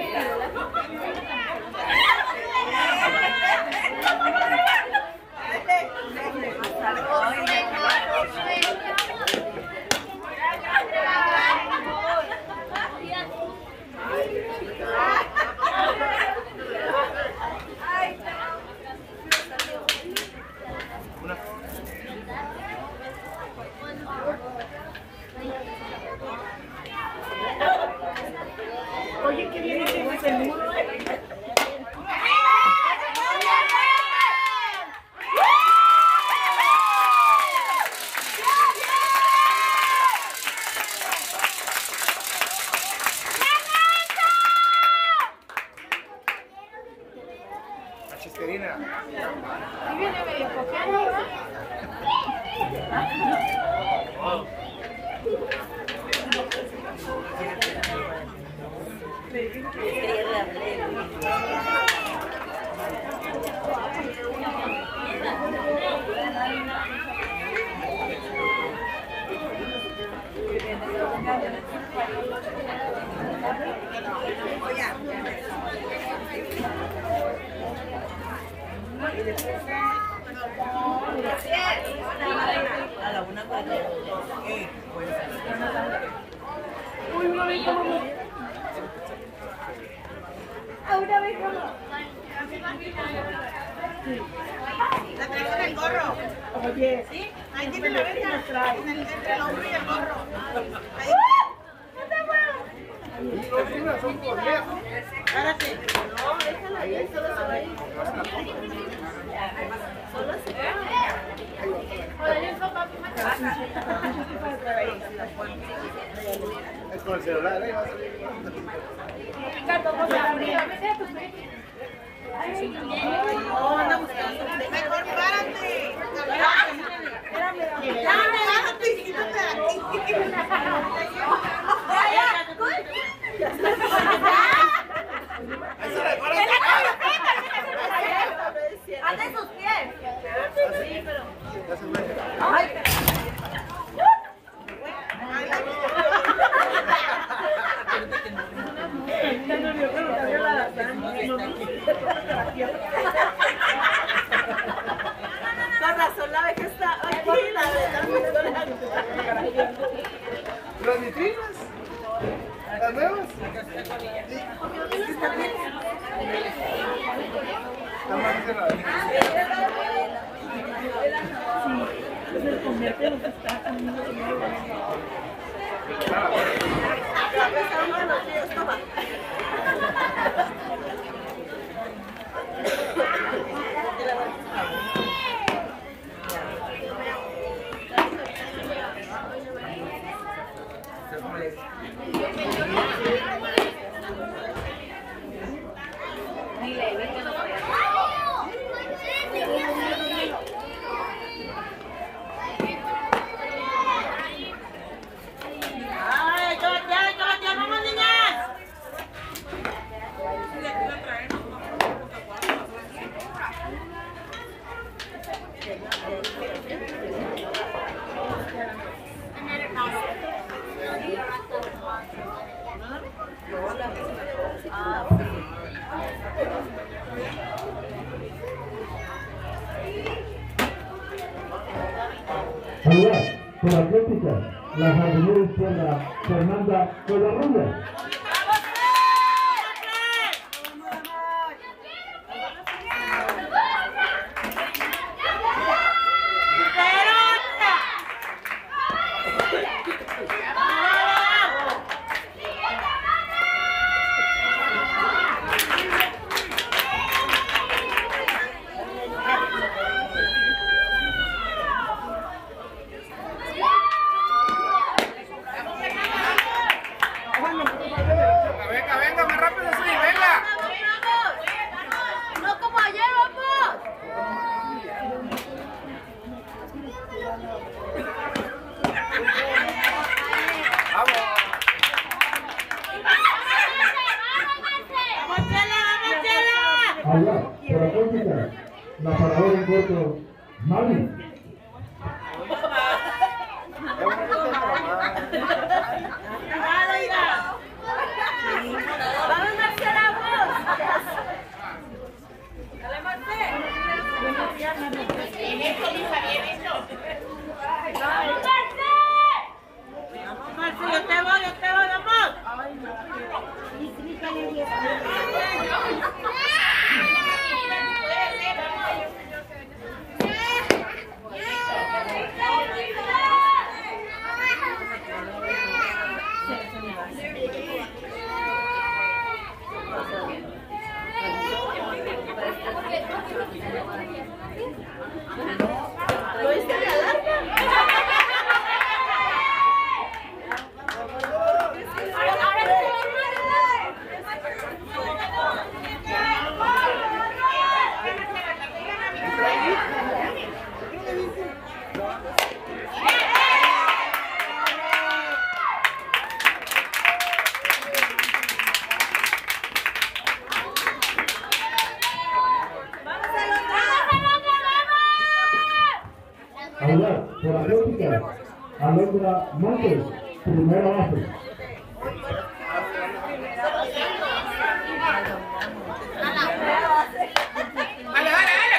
Oye, qué bien hicimos el muro. La chisquerina. Ahí viene medio coqueado. A la una para que... Uy, una vez como. A una vez como. La traes en el gorro. Oye, ¿Sí? Ahí tiene la venta. En el, entre el hombro y el gorro. Ahí. Los unas son por diez. párate. No, déjala ahí, solo se va a ir. Solo se va. Órale, eso, papi, me Es con el celular, ahí va a salir. Ricardo, vos la frío, vete a tu frío. No, anda buscando. Mejor párate. Espérame, bájate y quítate de aquí. ¡Anda en sus pies! Sí, pero... ¡Ay! Con razón la vez que está aquí, la verdad. ¿Las vitrinas? ¿Las nuevas? Están más cerradas. ¡Ay, yo ya, yo ya, vamos niñas! Saludar por Atlética, la jardinera izquierda, Fernanda Covarrulla. Venga, venga, más rápido, sí, venga. ¡No como ayer, vamos! Vamos. Allá, por Atlética, la paradora en corto, Mari. ¡Vamos, Marcela, vamos! ¡Dale, Marcela! Vamos, Marci, yo te voy, yo te voy, vamos. ¿Lo viste de alarma? Hablar por Atlética, Alondra Montes, primera base. Dale, dale, dale.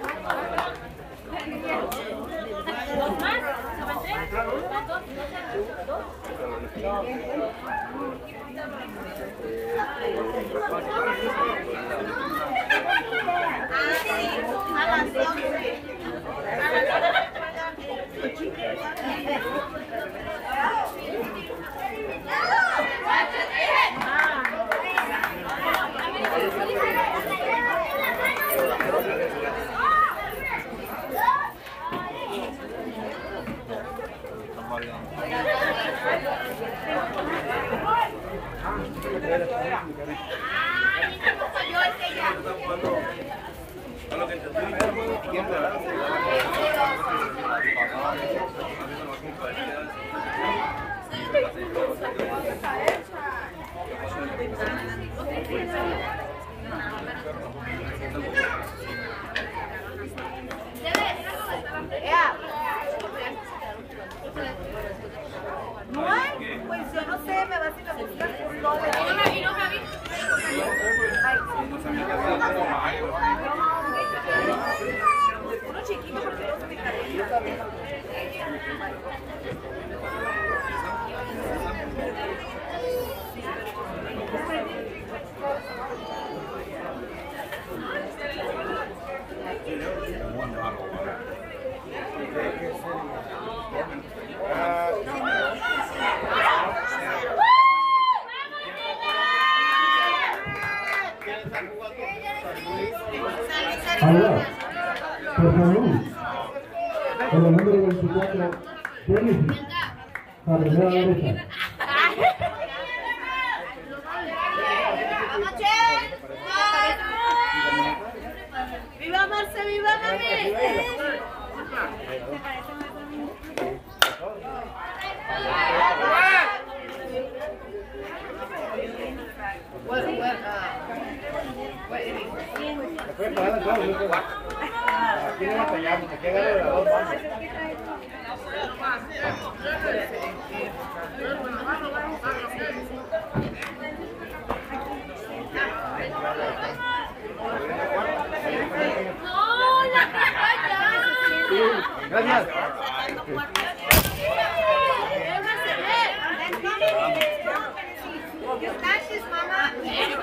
¿Dos más? ¿Se va a hacer? ¿Dos? ¿No hay? Pues yo no sé, me va a decir la música. Uno chiquito porque no se me cae. Ahora, por favor, con el número veinticuatro, Jennifer, a la primera derecha. ¡Vamos, Che! ¡Viva Marce, viva mami! Después para el juego, no aquí no me apañamos, aquí agarro de las dos manos. Gracias. Your dashes, mamá.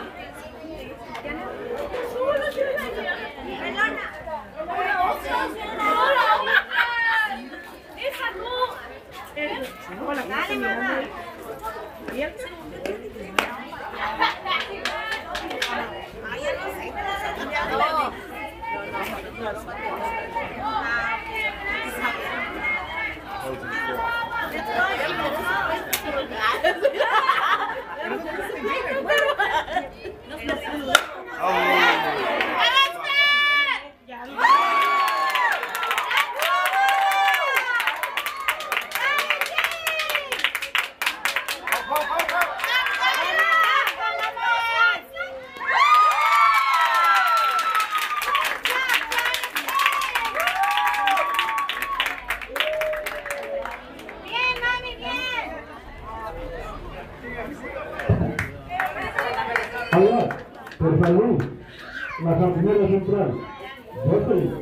Melona. Esa no. Dale, mamá. Ay, ya no sé. Ya no. Ahora, por favor, la cantinera central. Voten.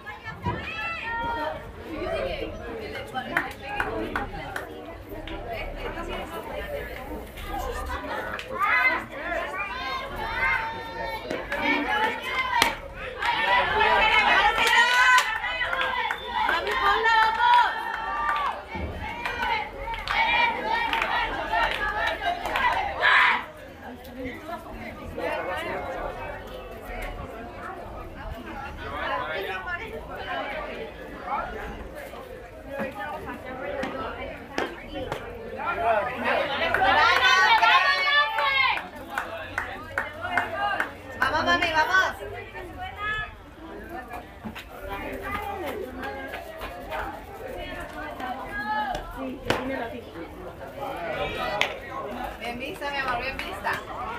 Vamos, mami, vamos. Bien vista, mi amor, bien vista.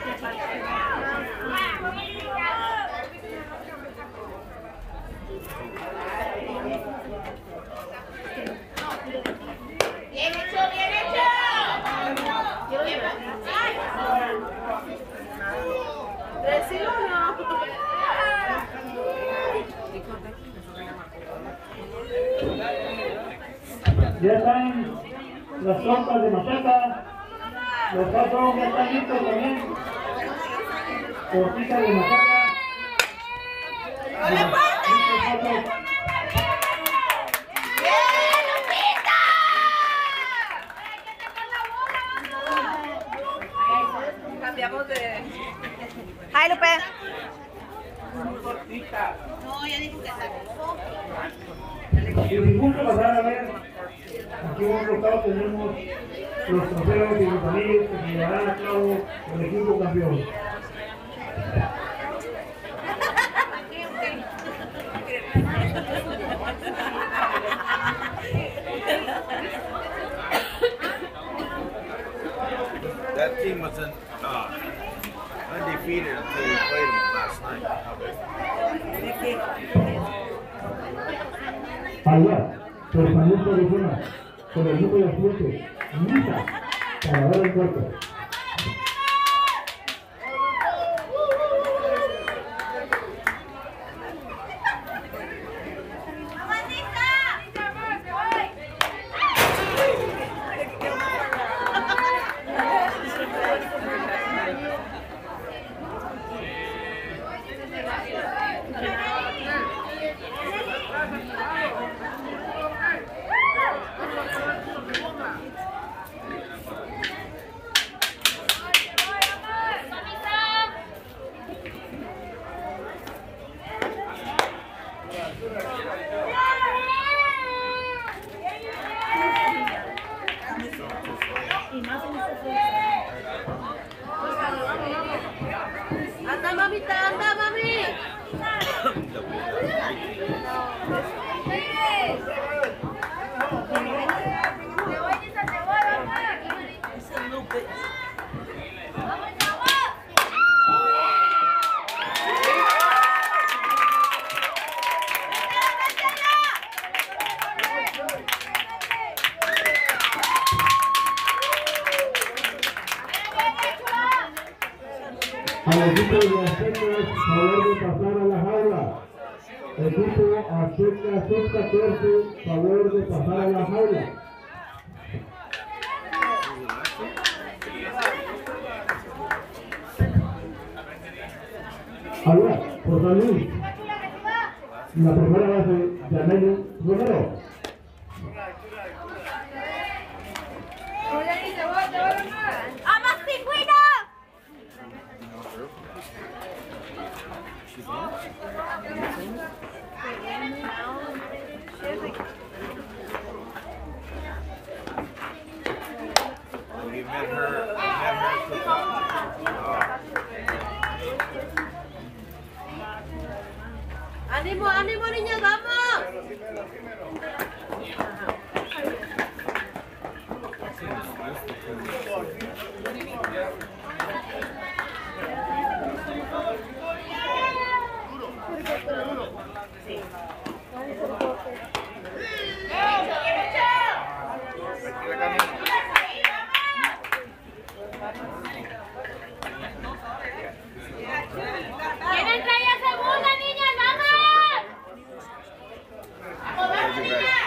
Bien hecho, bien hecho. Decilo no. Ya están las tortas de machaca, los hot dogs ya están listos también, tortitas de machaca, listos hot dogs. Cambiamos de... ¡Ay, Lupe! No, ya dijo que está. Y si gusta pasar a ver, aquí en un costado tenemos los trofeos y los anillos que se llevarán a cabo el equipo campeón. That team was in, uh, undefeated until we played them last night. Allá, permanente regional, con el número siete, Misa, para ver el cuerpo. Anda, mamita, anda, mami. Al equipo de Aztecas, favor de pasar a la jaula. Equipo Azteca sub catorce, favor de pasar a la jaula. Ahora, por San Luis, la primera base, Yaneli Romero. ¡Vamos, pingüino! We met her, we met her cookout. Ánimo, ánimo, niñas, vamos. ¿Quién entra ya segunda, niñas? ¡Vamos! ¡Vamos, niñas!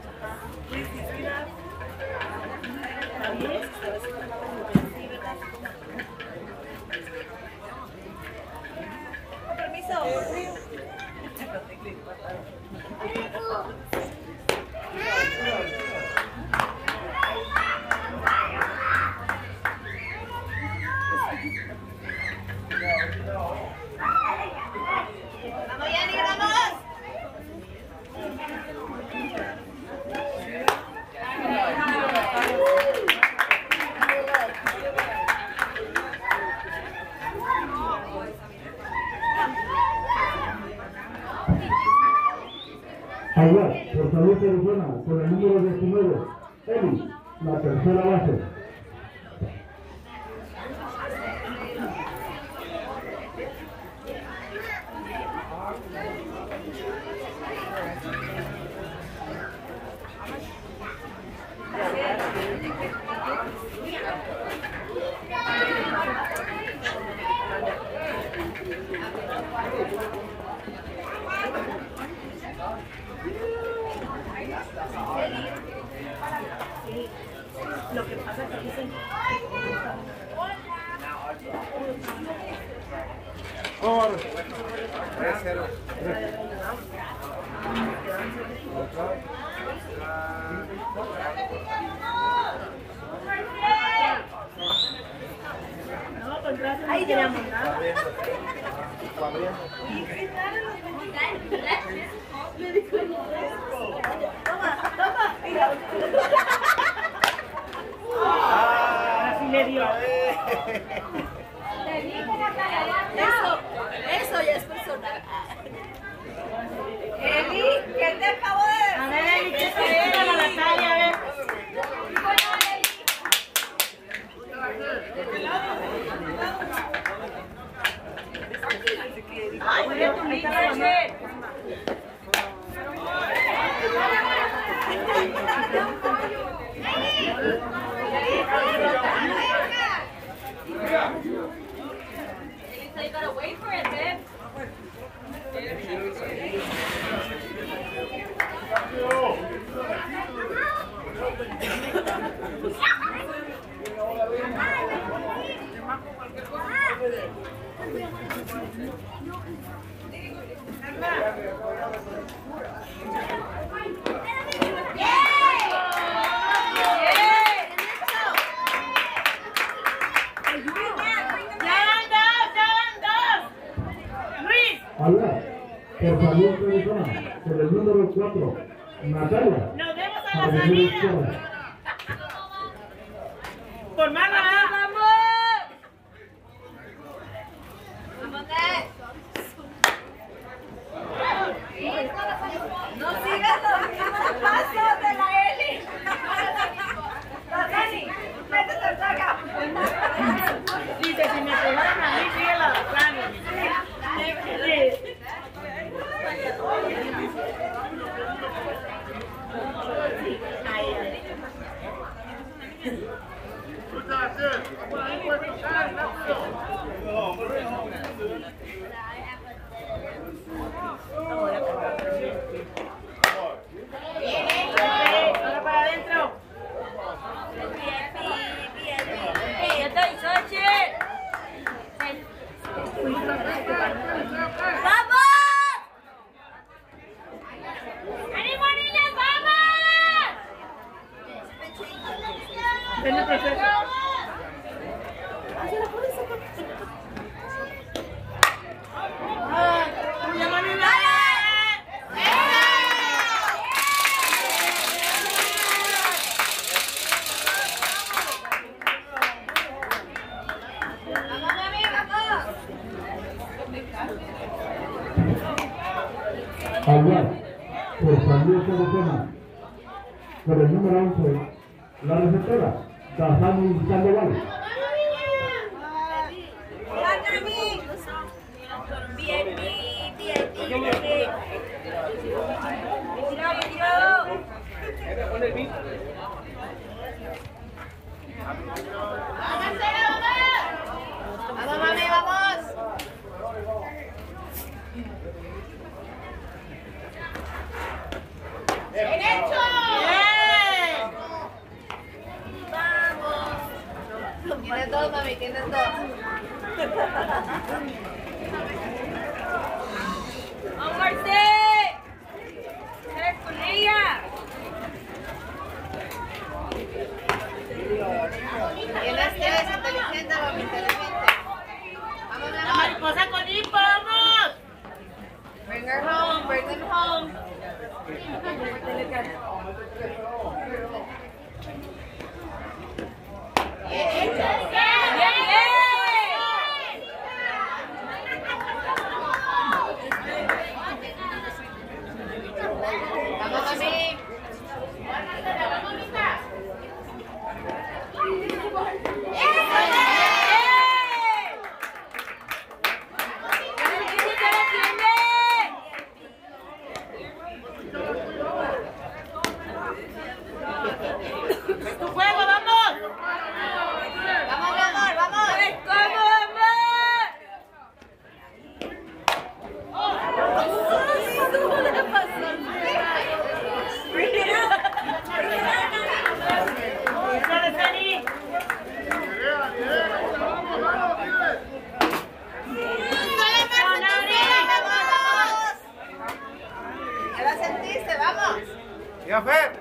Aguas, por salud Arizona, con el número diecinueve, Eli, la tercera base. Lo que pasa es que dicen tres cero. no, con gracias no queríamos nada. Le dijo toma, toma. Así le dio. Eso, eso ya es personal. Eli, ¿qué te acabo de decir? A ver, Eli, ¿qué se hizo la batalla? A ver. Ay, voy a comer. So you gotta wait for it, babe. Hablar, por salud Arizona, con el número cuatro, Natalia. Nos vemos a la Avenida salida. Izquierda. Por más nada, vamos. No sigas los mismos pasos de la Eli. La Dani, métete el saca. Dice, si me pegaran a mí, sigue la batalla. Sí. Ay, ay. Ahora para adentro. Hey, yo estoy Sochi. ¡Vamos! ¡Ánimo, niñas, vamos! Ven el proceso. Hablar, por salud Arizona, con el número once, la receptora, Dazani Sandoval. ¡La Dani! Bien, bien, bien, bien, bien. ¡Tirado, tirado! ¡Vamos, mami, vamos! ¡Bien hecho! tienes dos. ¡Vamos, Marce! ¡Eres con ella! Tienes que eres inteligente, vamos, inteligente. Vamos, La vamos. mariposa con hipo, vamos. Bring her home, bring them home. Vamos, mami. ¡Es tu juego, vamos! Vamos, mi amor, vamos. ¿Ya la sentiste? Vamos. Ya, Fer.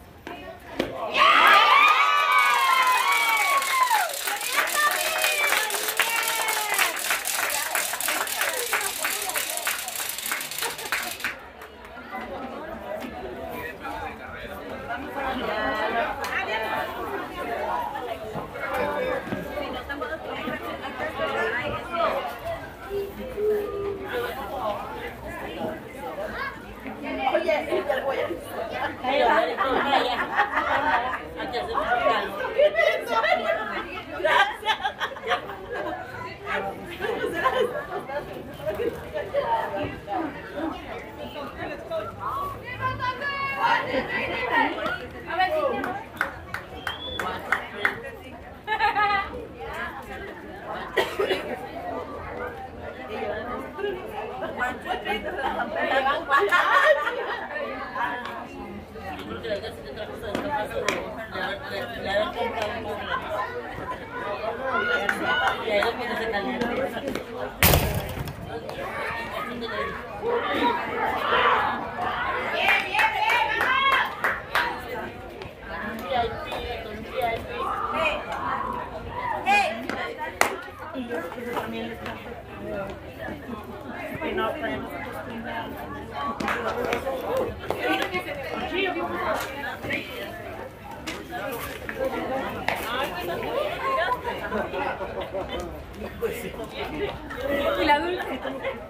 Y la dulce.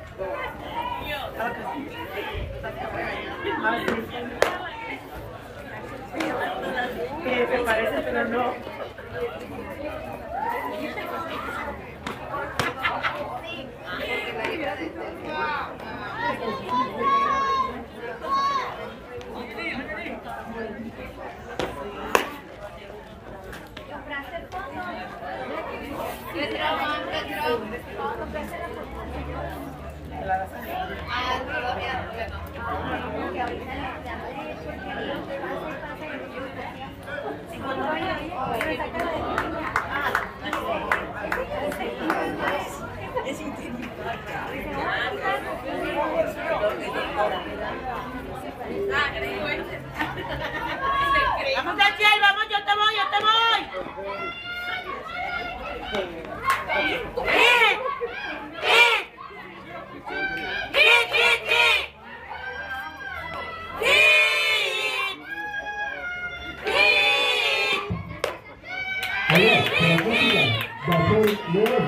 Que se parece, pero no. Vamos, Daniel, vamos, yo te voy, yo te voy. ¡Eh! ¡Eh! ¡Eh, eh, eh! Allá, Francisca, Gastón León.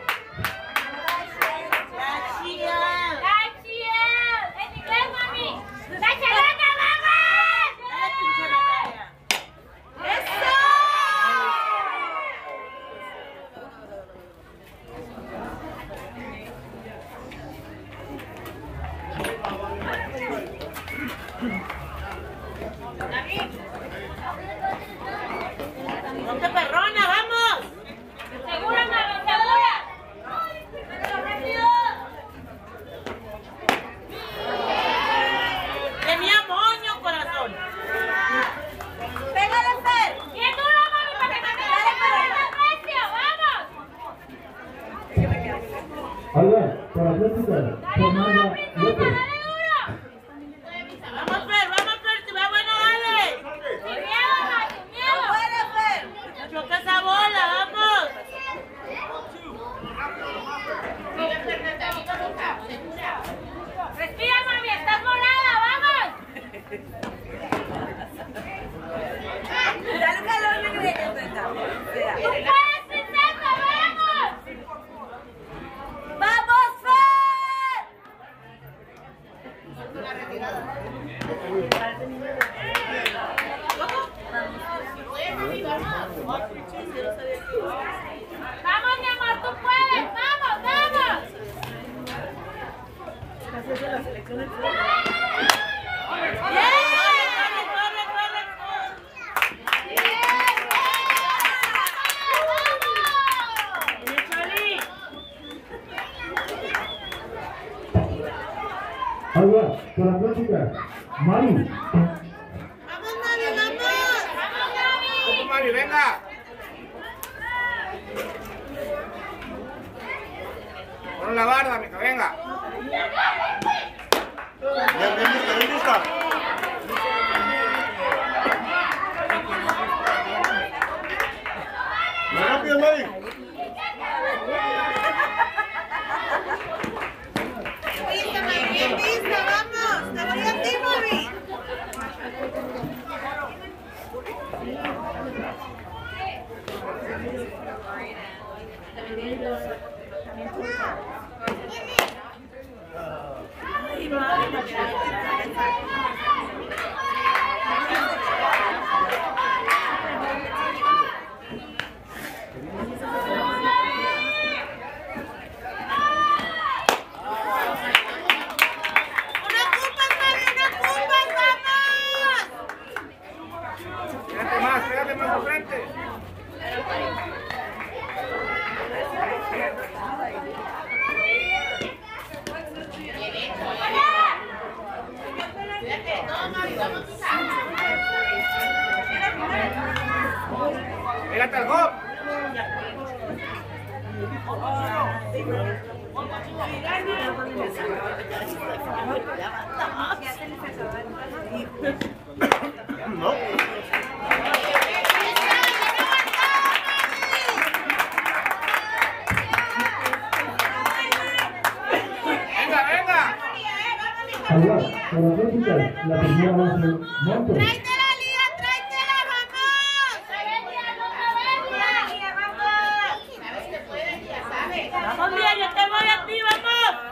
¡No te perrona, vamos! ¡Segura, mami! ¡Segura! Tenía moño, corazón. Pégale, Fer. ¡Bien duro, mami! ¡Para que me dale para el precio! ¡Vamos! Atlética, Fernanda López. Vamos, Fer, vamos, Fer, si va bueno, dale. Sin miedo, sin miedo. ¡Fuera, Fer! Choca esa bola, vamos. Respira, mami, estás morada, vamos. Dale un calor, negrita, Brenda. Espera. ¡Tú puedes, princesa, vamos! ¡Vamos, Fer! ¡Vamos, mi amor, tú puedes! ¡Vamos, vamos! Agua por Atlética, Mari. ¡Vamos, Mami, vamos! ¡Vamos, Mami! Mari, venga. Pon la barda, mija, venga. Bien, bien lista, bien lista. Más rápido, Mari. ¡Lista, Mari! ¡Bien lista! ¡Vamos! ¡Te voy a ti, Mari! Ay, madre. Pégate más, pégate más de frente. Pégate al hop. No. Venga, venga. Agua por Atlética, la primera base, Montes. ¡Tráetela, Lía! ¡Tráetela, vamos! ¡Vamos, Lía! ¡Yo te voy a ti, vamos!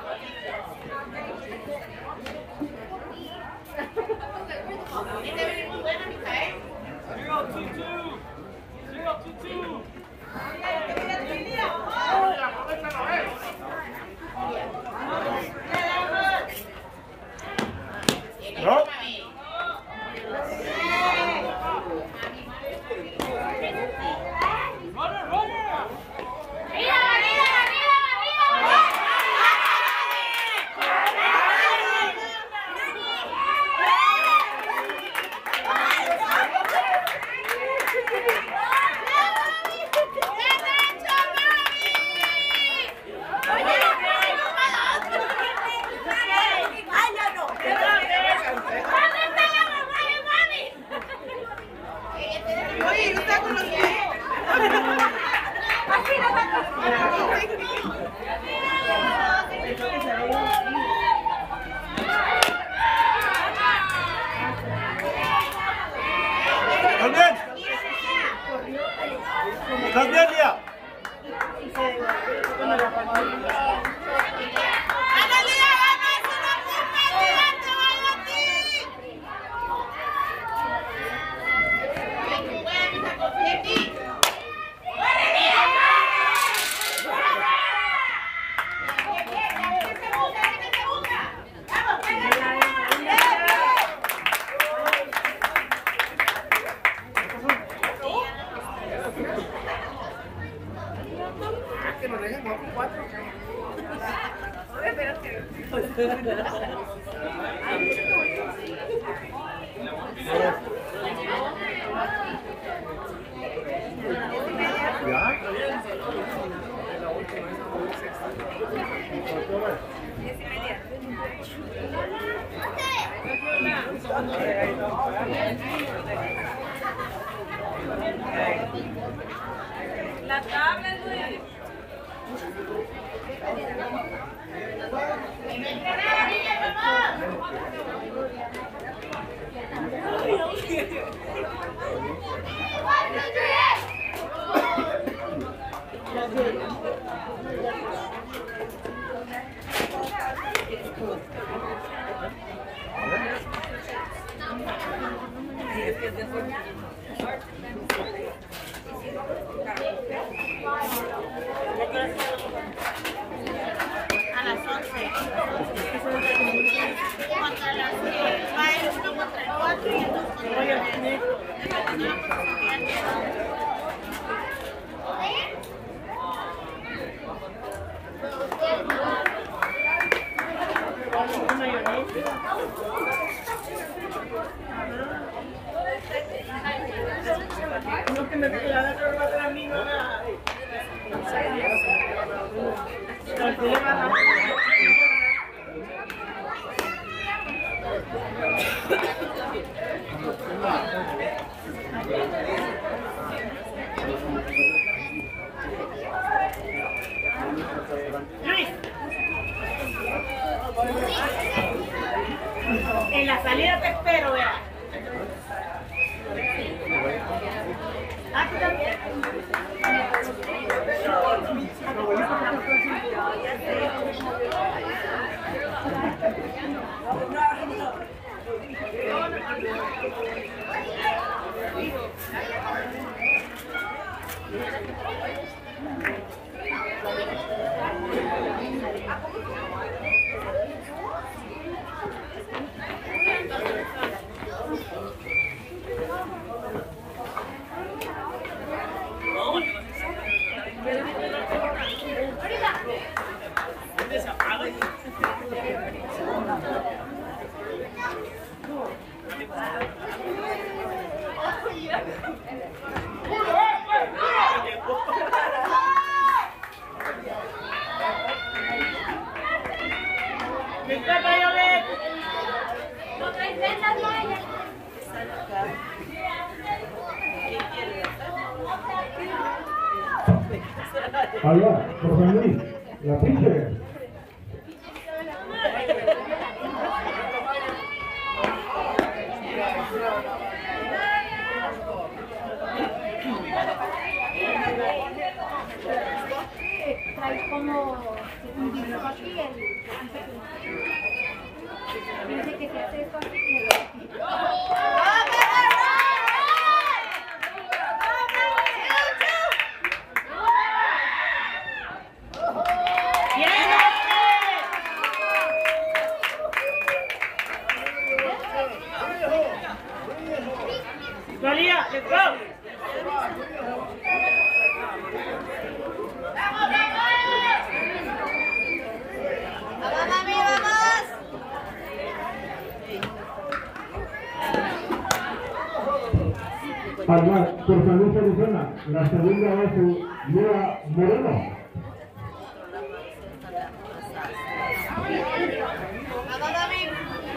No. ¡Arriba, arriba, arriba, arriba! ¡Ay, ya no! ¿Dónde está la mamá de mami? Oye, ¿no está con los pies? Así no está con los pies. ¿Estás bien? ¿Estás bien, Lía? Que nos dejen con cuatro. ¿Ya? A las once. Contra las eh, va el uno contra el cuatro y el dos contra el tres. Dependiendo de la posición que No que me la otra a mí no nada. Luis, en la salida te espero, vea. Ah, ¿tú también? Allá, por San Luis, la pinche. trae como un dibujo aquí. Dice que se hace esto así y lo aquí. María, let's go. ¡Vamos, mami, vamos! Además, por San Luis, Arizona, la segunda base, Lea Moreno. ¡Vamos, mami!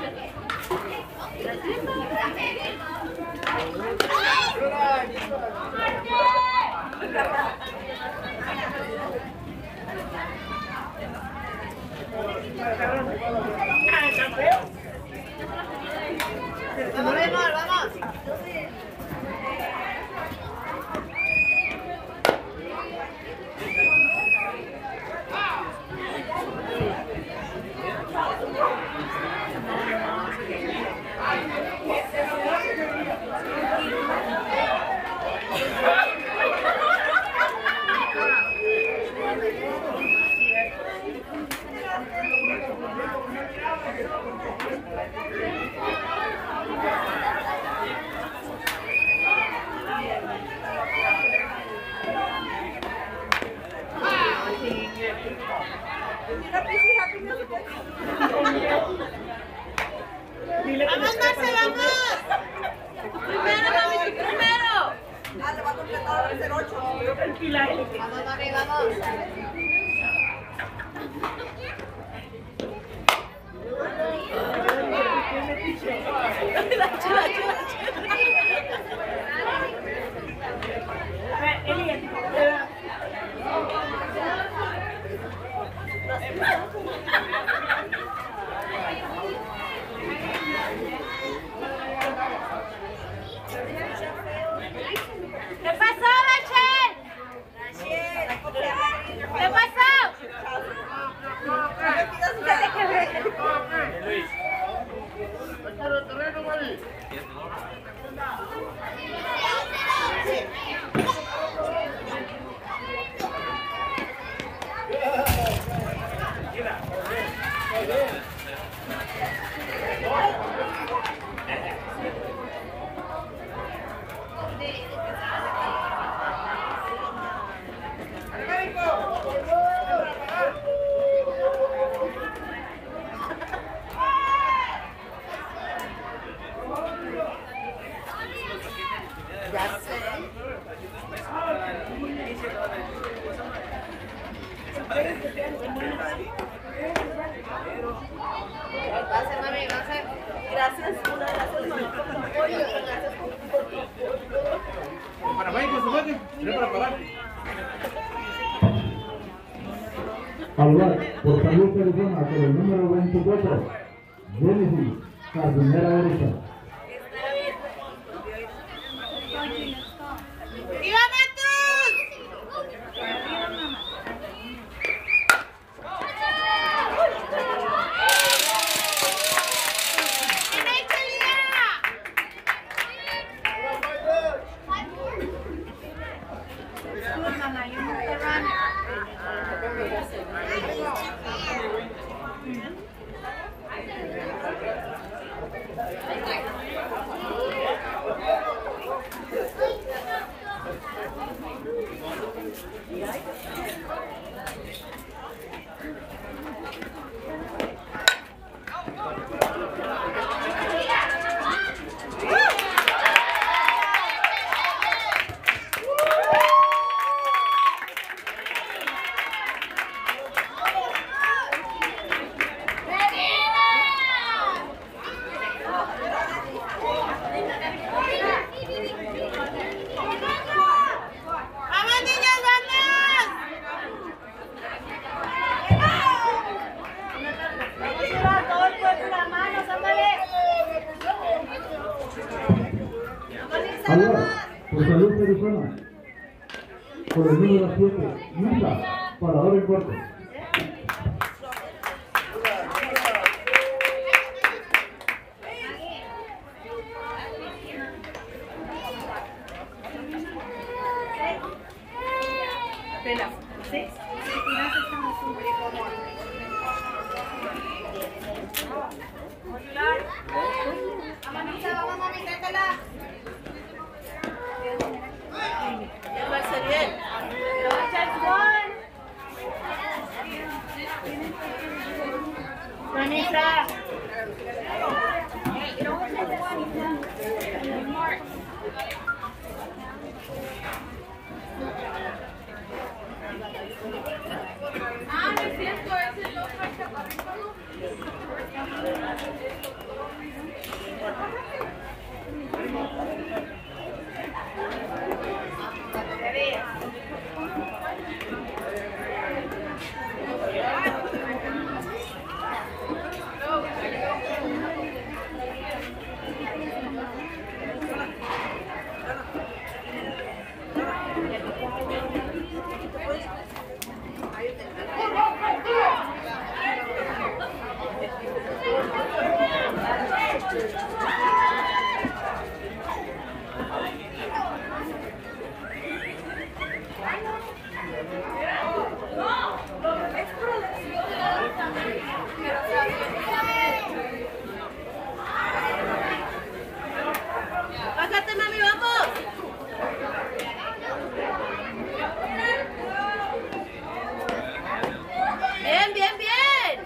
¡Vamos, mi amor, vamos! ¡Vamos, Marce, vamos! ¡Primero, mami, tú primero! Ah, le va a completar el cero ocho. Vamos, mami, vamos. ¿Qué pasó, Rachel? Rachel, Ya sé. Gracias, mami, gracias. Gracias, una gracias, mami, por tu apoyo. Gracias por tu apoyo. Para México, su madre, ven para pagar. Hablar por salud persona con el número veinticuatro, Genesis, jardinera derecha. ¡Viva Matus! Hablar por salud persona con el número siete, Misa, parador en cuarto. Bájate, mami, vamos. Bien, bien, bien.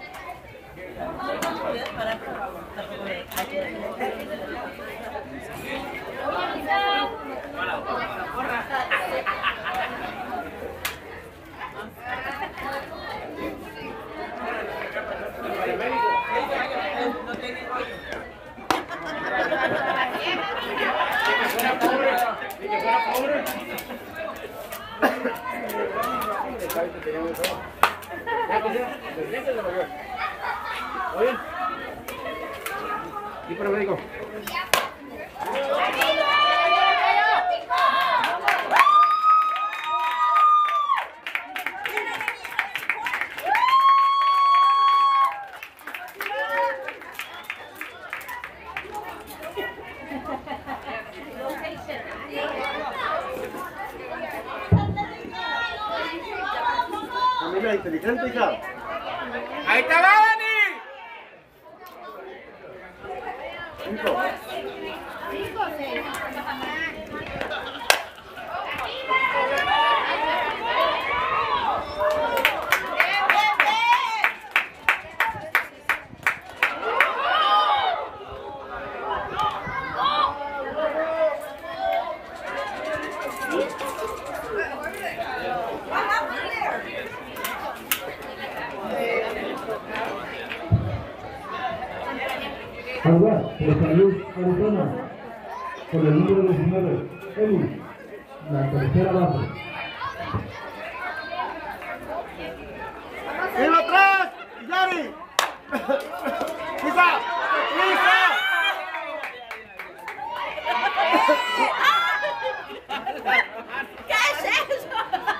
Oye, ¿y para médico? Familia inteligente, hija. Ahí está la Dani. Cinco. Agua, por Salud, Arizona, con el número diecinueve, Eli, la tercera base. ¡Viva atrás! ¡Yari! ¡Pisa! ¡Pisa! ¿Qué es eso?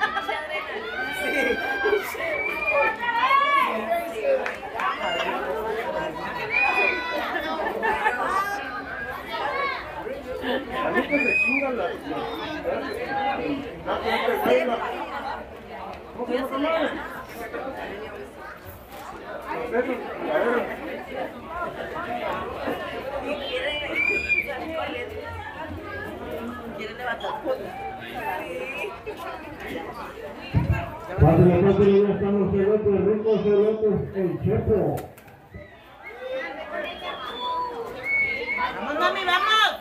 A mí que se chingan las... ¿Cómo se llama? Quieren levantar. Pásale, pásale, ya están los celotes, ricos celotes, el chepo. ¡Vamos, mami, vamos!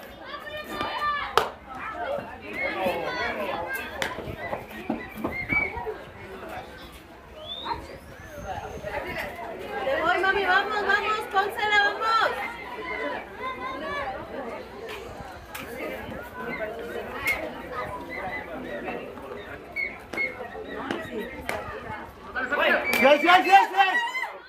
¡Te voy, mami! ¡Vamos, vamos! ¡Pónsela, vamos! ¡Yes, yes, yes, yes!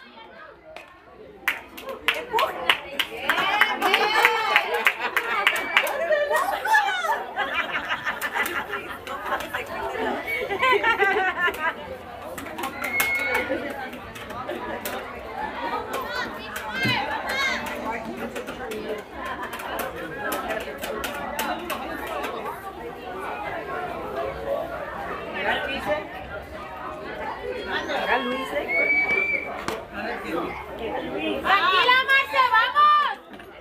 ¡Tranquila, Marce, vamos!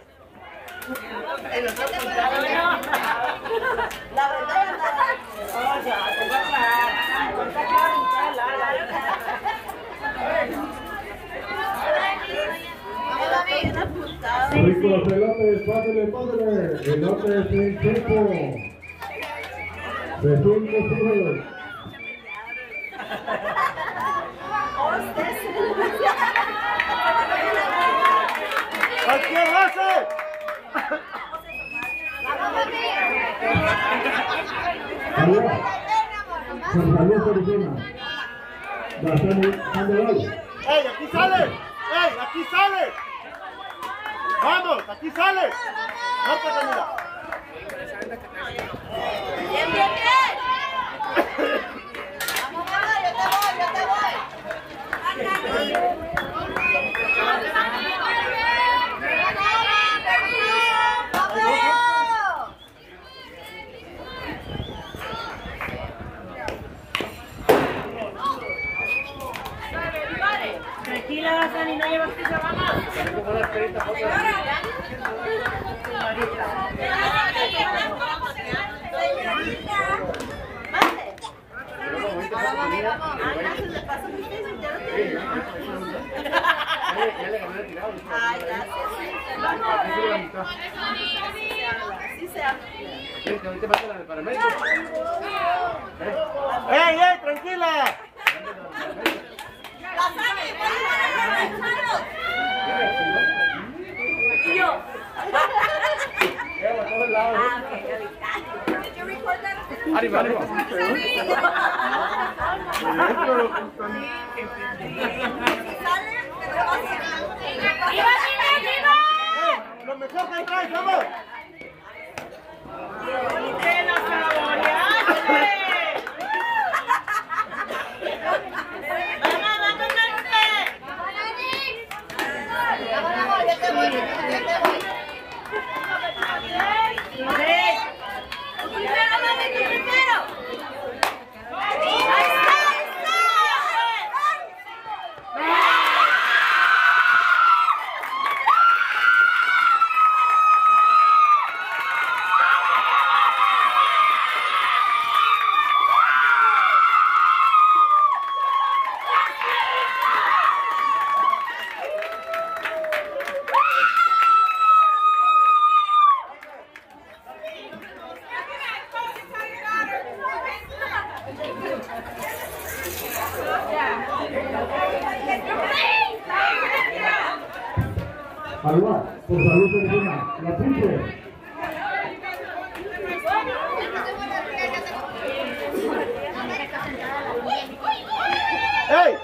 La verdad, Ricos celotes, pásale, pásale, elotes el chepo. De cinco hijos. ¿A quién hace? Allá, San Carlos, Arizona. Bastante, Sandoval. ¡Ey, aquí sale! ¡Ey, aquí sale! ¡Vamos, aquí sale! ¡Marca, Camila! ¡Bien, bien, bien! ¡Vamos, mamá! ¡Yo te voy, yo te voy! Tranquila, Sani, no llevas prisa, vamos. Ay, gracias. Así se habla. ¿Quieres que ahorita pase la del paramédico? ¡Ey, ey, tranquila! Y yo. Arriba, arriba. ¡Lo mejor que traes, vamos! Alba, por salud encima, la pinche. ¡Ey!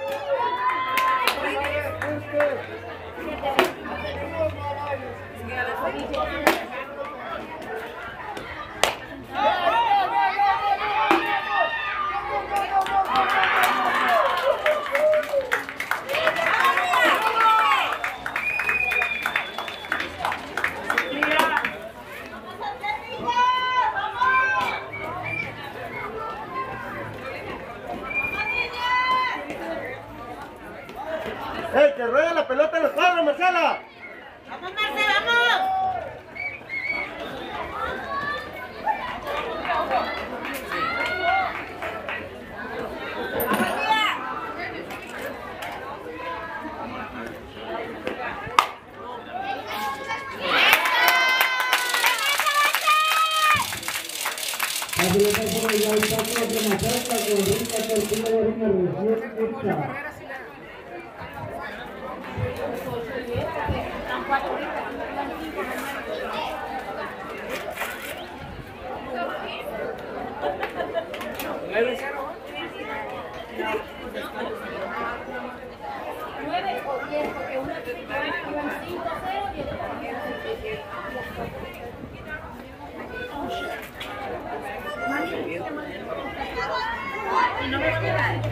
¡Ey, que ruede la pelota en los cuadros, Marcela! ¡Vamos, Marce, vamos! La pelota por allá, el taco de Machaca, con rica tortilla de harina recién hecha. nueve o diez, porque una iban cinco a cero y otra también. Y no me va a quedar.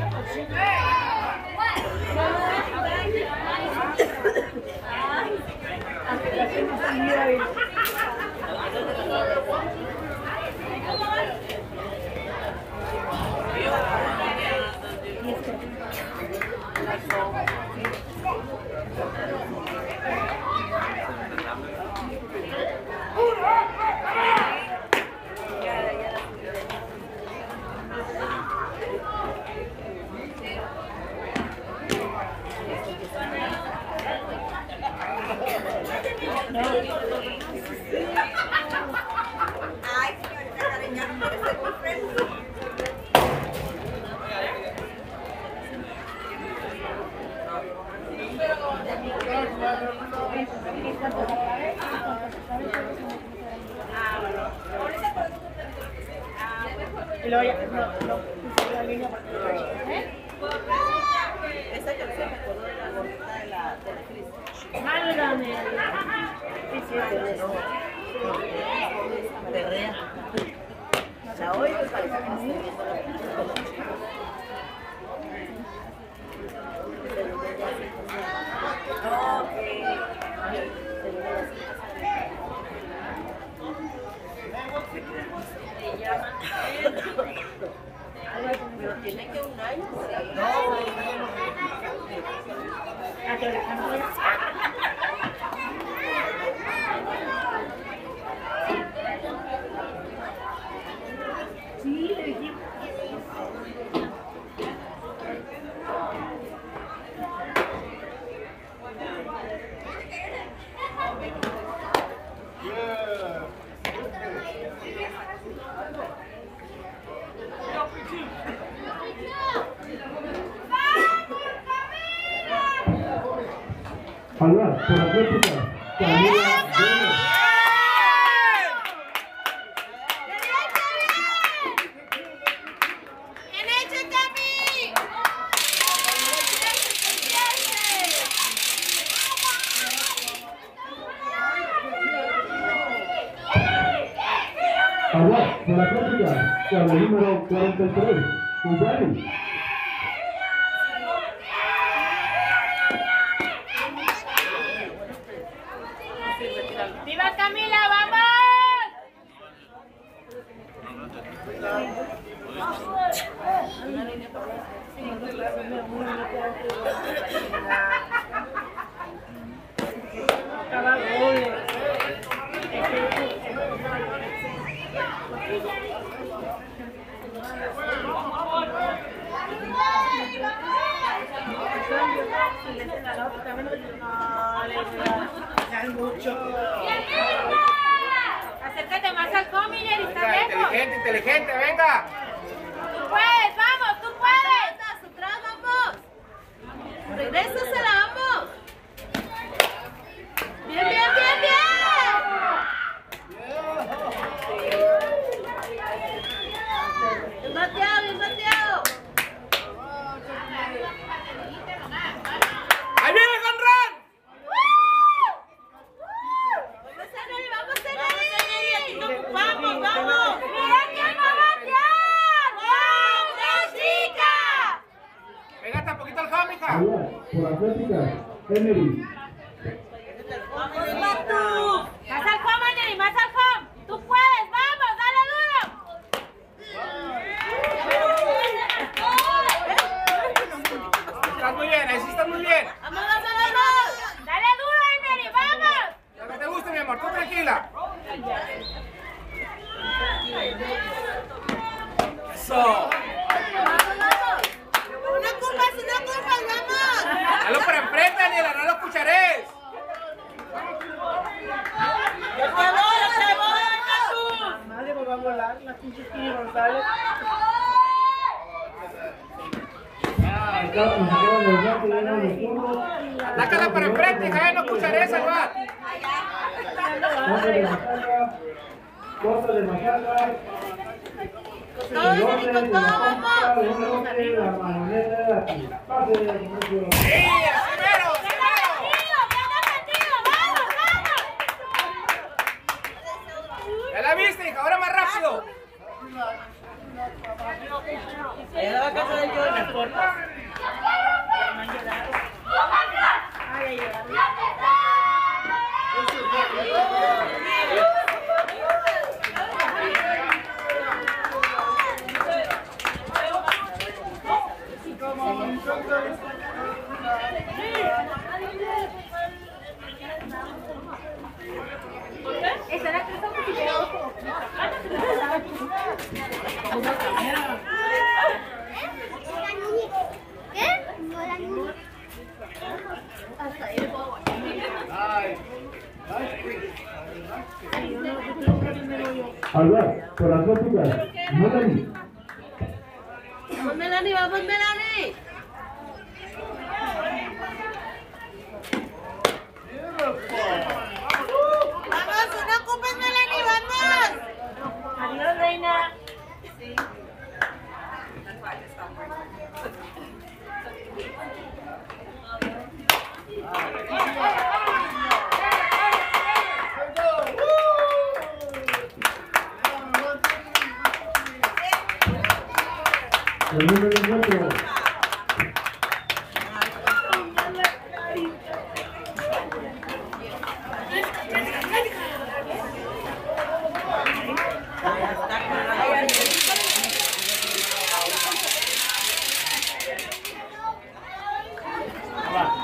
Ay, señorita Karen, ya no quiere ser mi friend. Y luego ya no, no, puse la línea porque ¿eh? Esa canción me acordó de la gordita de la de la Cris. Válgame. Sí, sí, de eso. Perrea. La oigo y parece que estoy viendo la película. Pero tiene que un año. Sí, le dije. Alba, por la Atlética, Camila Gómez. Alba, por la Atlética, con el número cuarenta y tres, Cuyari. ¡Viva Camila, vamos! Acércate más al cómiller y está lejos. Inteligente, inteligente, venga. Tú puedes, vamos, tú puedes. Atrás, vamos. Regresa, se la vamos. Bien, bien, bien, bien. Bien bateado, bien bateado. ¡Ahí viene el jonrón! Vamos, Zeneri, vamos, Zeneri. Vamos, vamos. Mira quién va a batear. ¡Vamos, chica! Pégate un poquito al home, hija. Allá, por Atlética, Kennedy. Más tú. Más al home, Zeneri, más al home. Tú puedes, vamos, dale duro. Estás muy bien, ahí sí estás muy bien. Vamos, vamos, vamos. Dale duro, Zeneri, vamos. Lo que te guste, mi amor, tú tranquila. Eso. Una curva, una curva, vamos. Dalo por enfrente, Daniela, no lo cuchares. Yo te voy, yo te voy, Jesús. Madre, pues va a volar la pinche Espina González. Acá nos acaban de dar que llegan los turnos. Sácala para enfrente, hija, no cuchares al bat. Pase de Machaca, corte de Machaca. Todo, Zeneri, con todo, vamos. La manoneta aquí. Pase de Machaca. ¡Sí, así mero, así mero! Ya la viste, hija, ahora más rápido. Allá la va a casa del Jordan, porfa. Ay, ay, Esa era creo que te ¿qué? No la niña. Hasta ahí puedo. Albert, por Atlética, Melanie. Vamos, Melanie, vamos, Melanie. Vamos, no ocupes, Melanie, vamos. adiós, reina. El número cuatro. Va.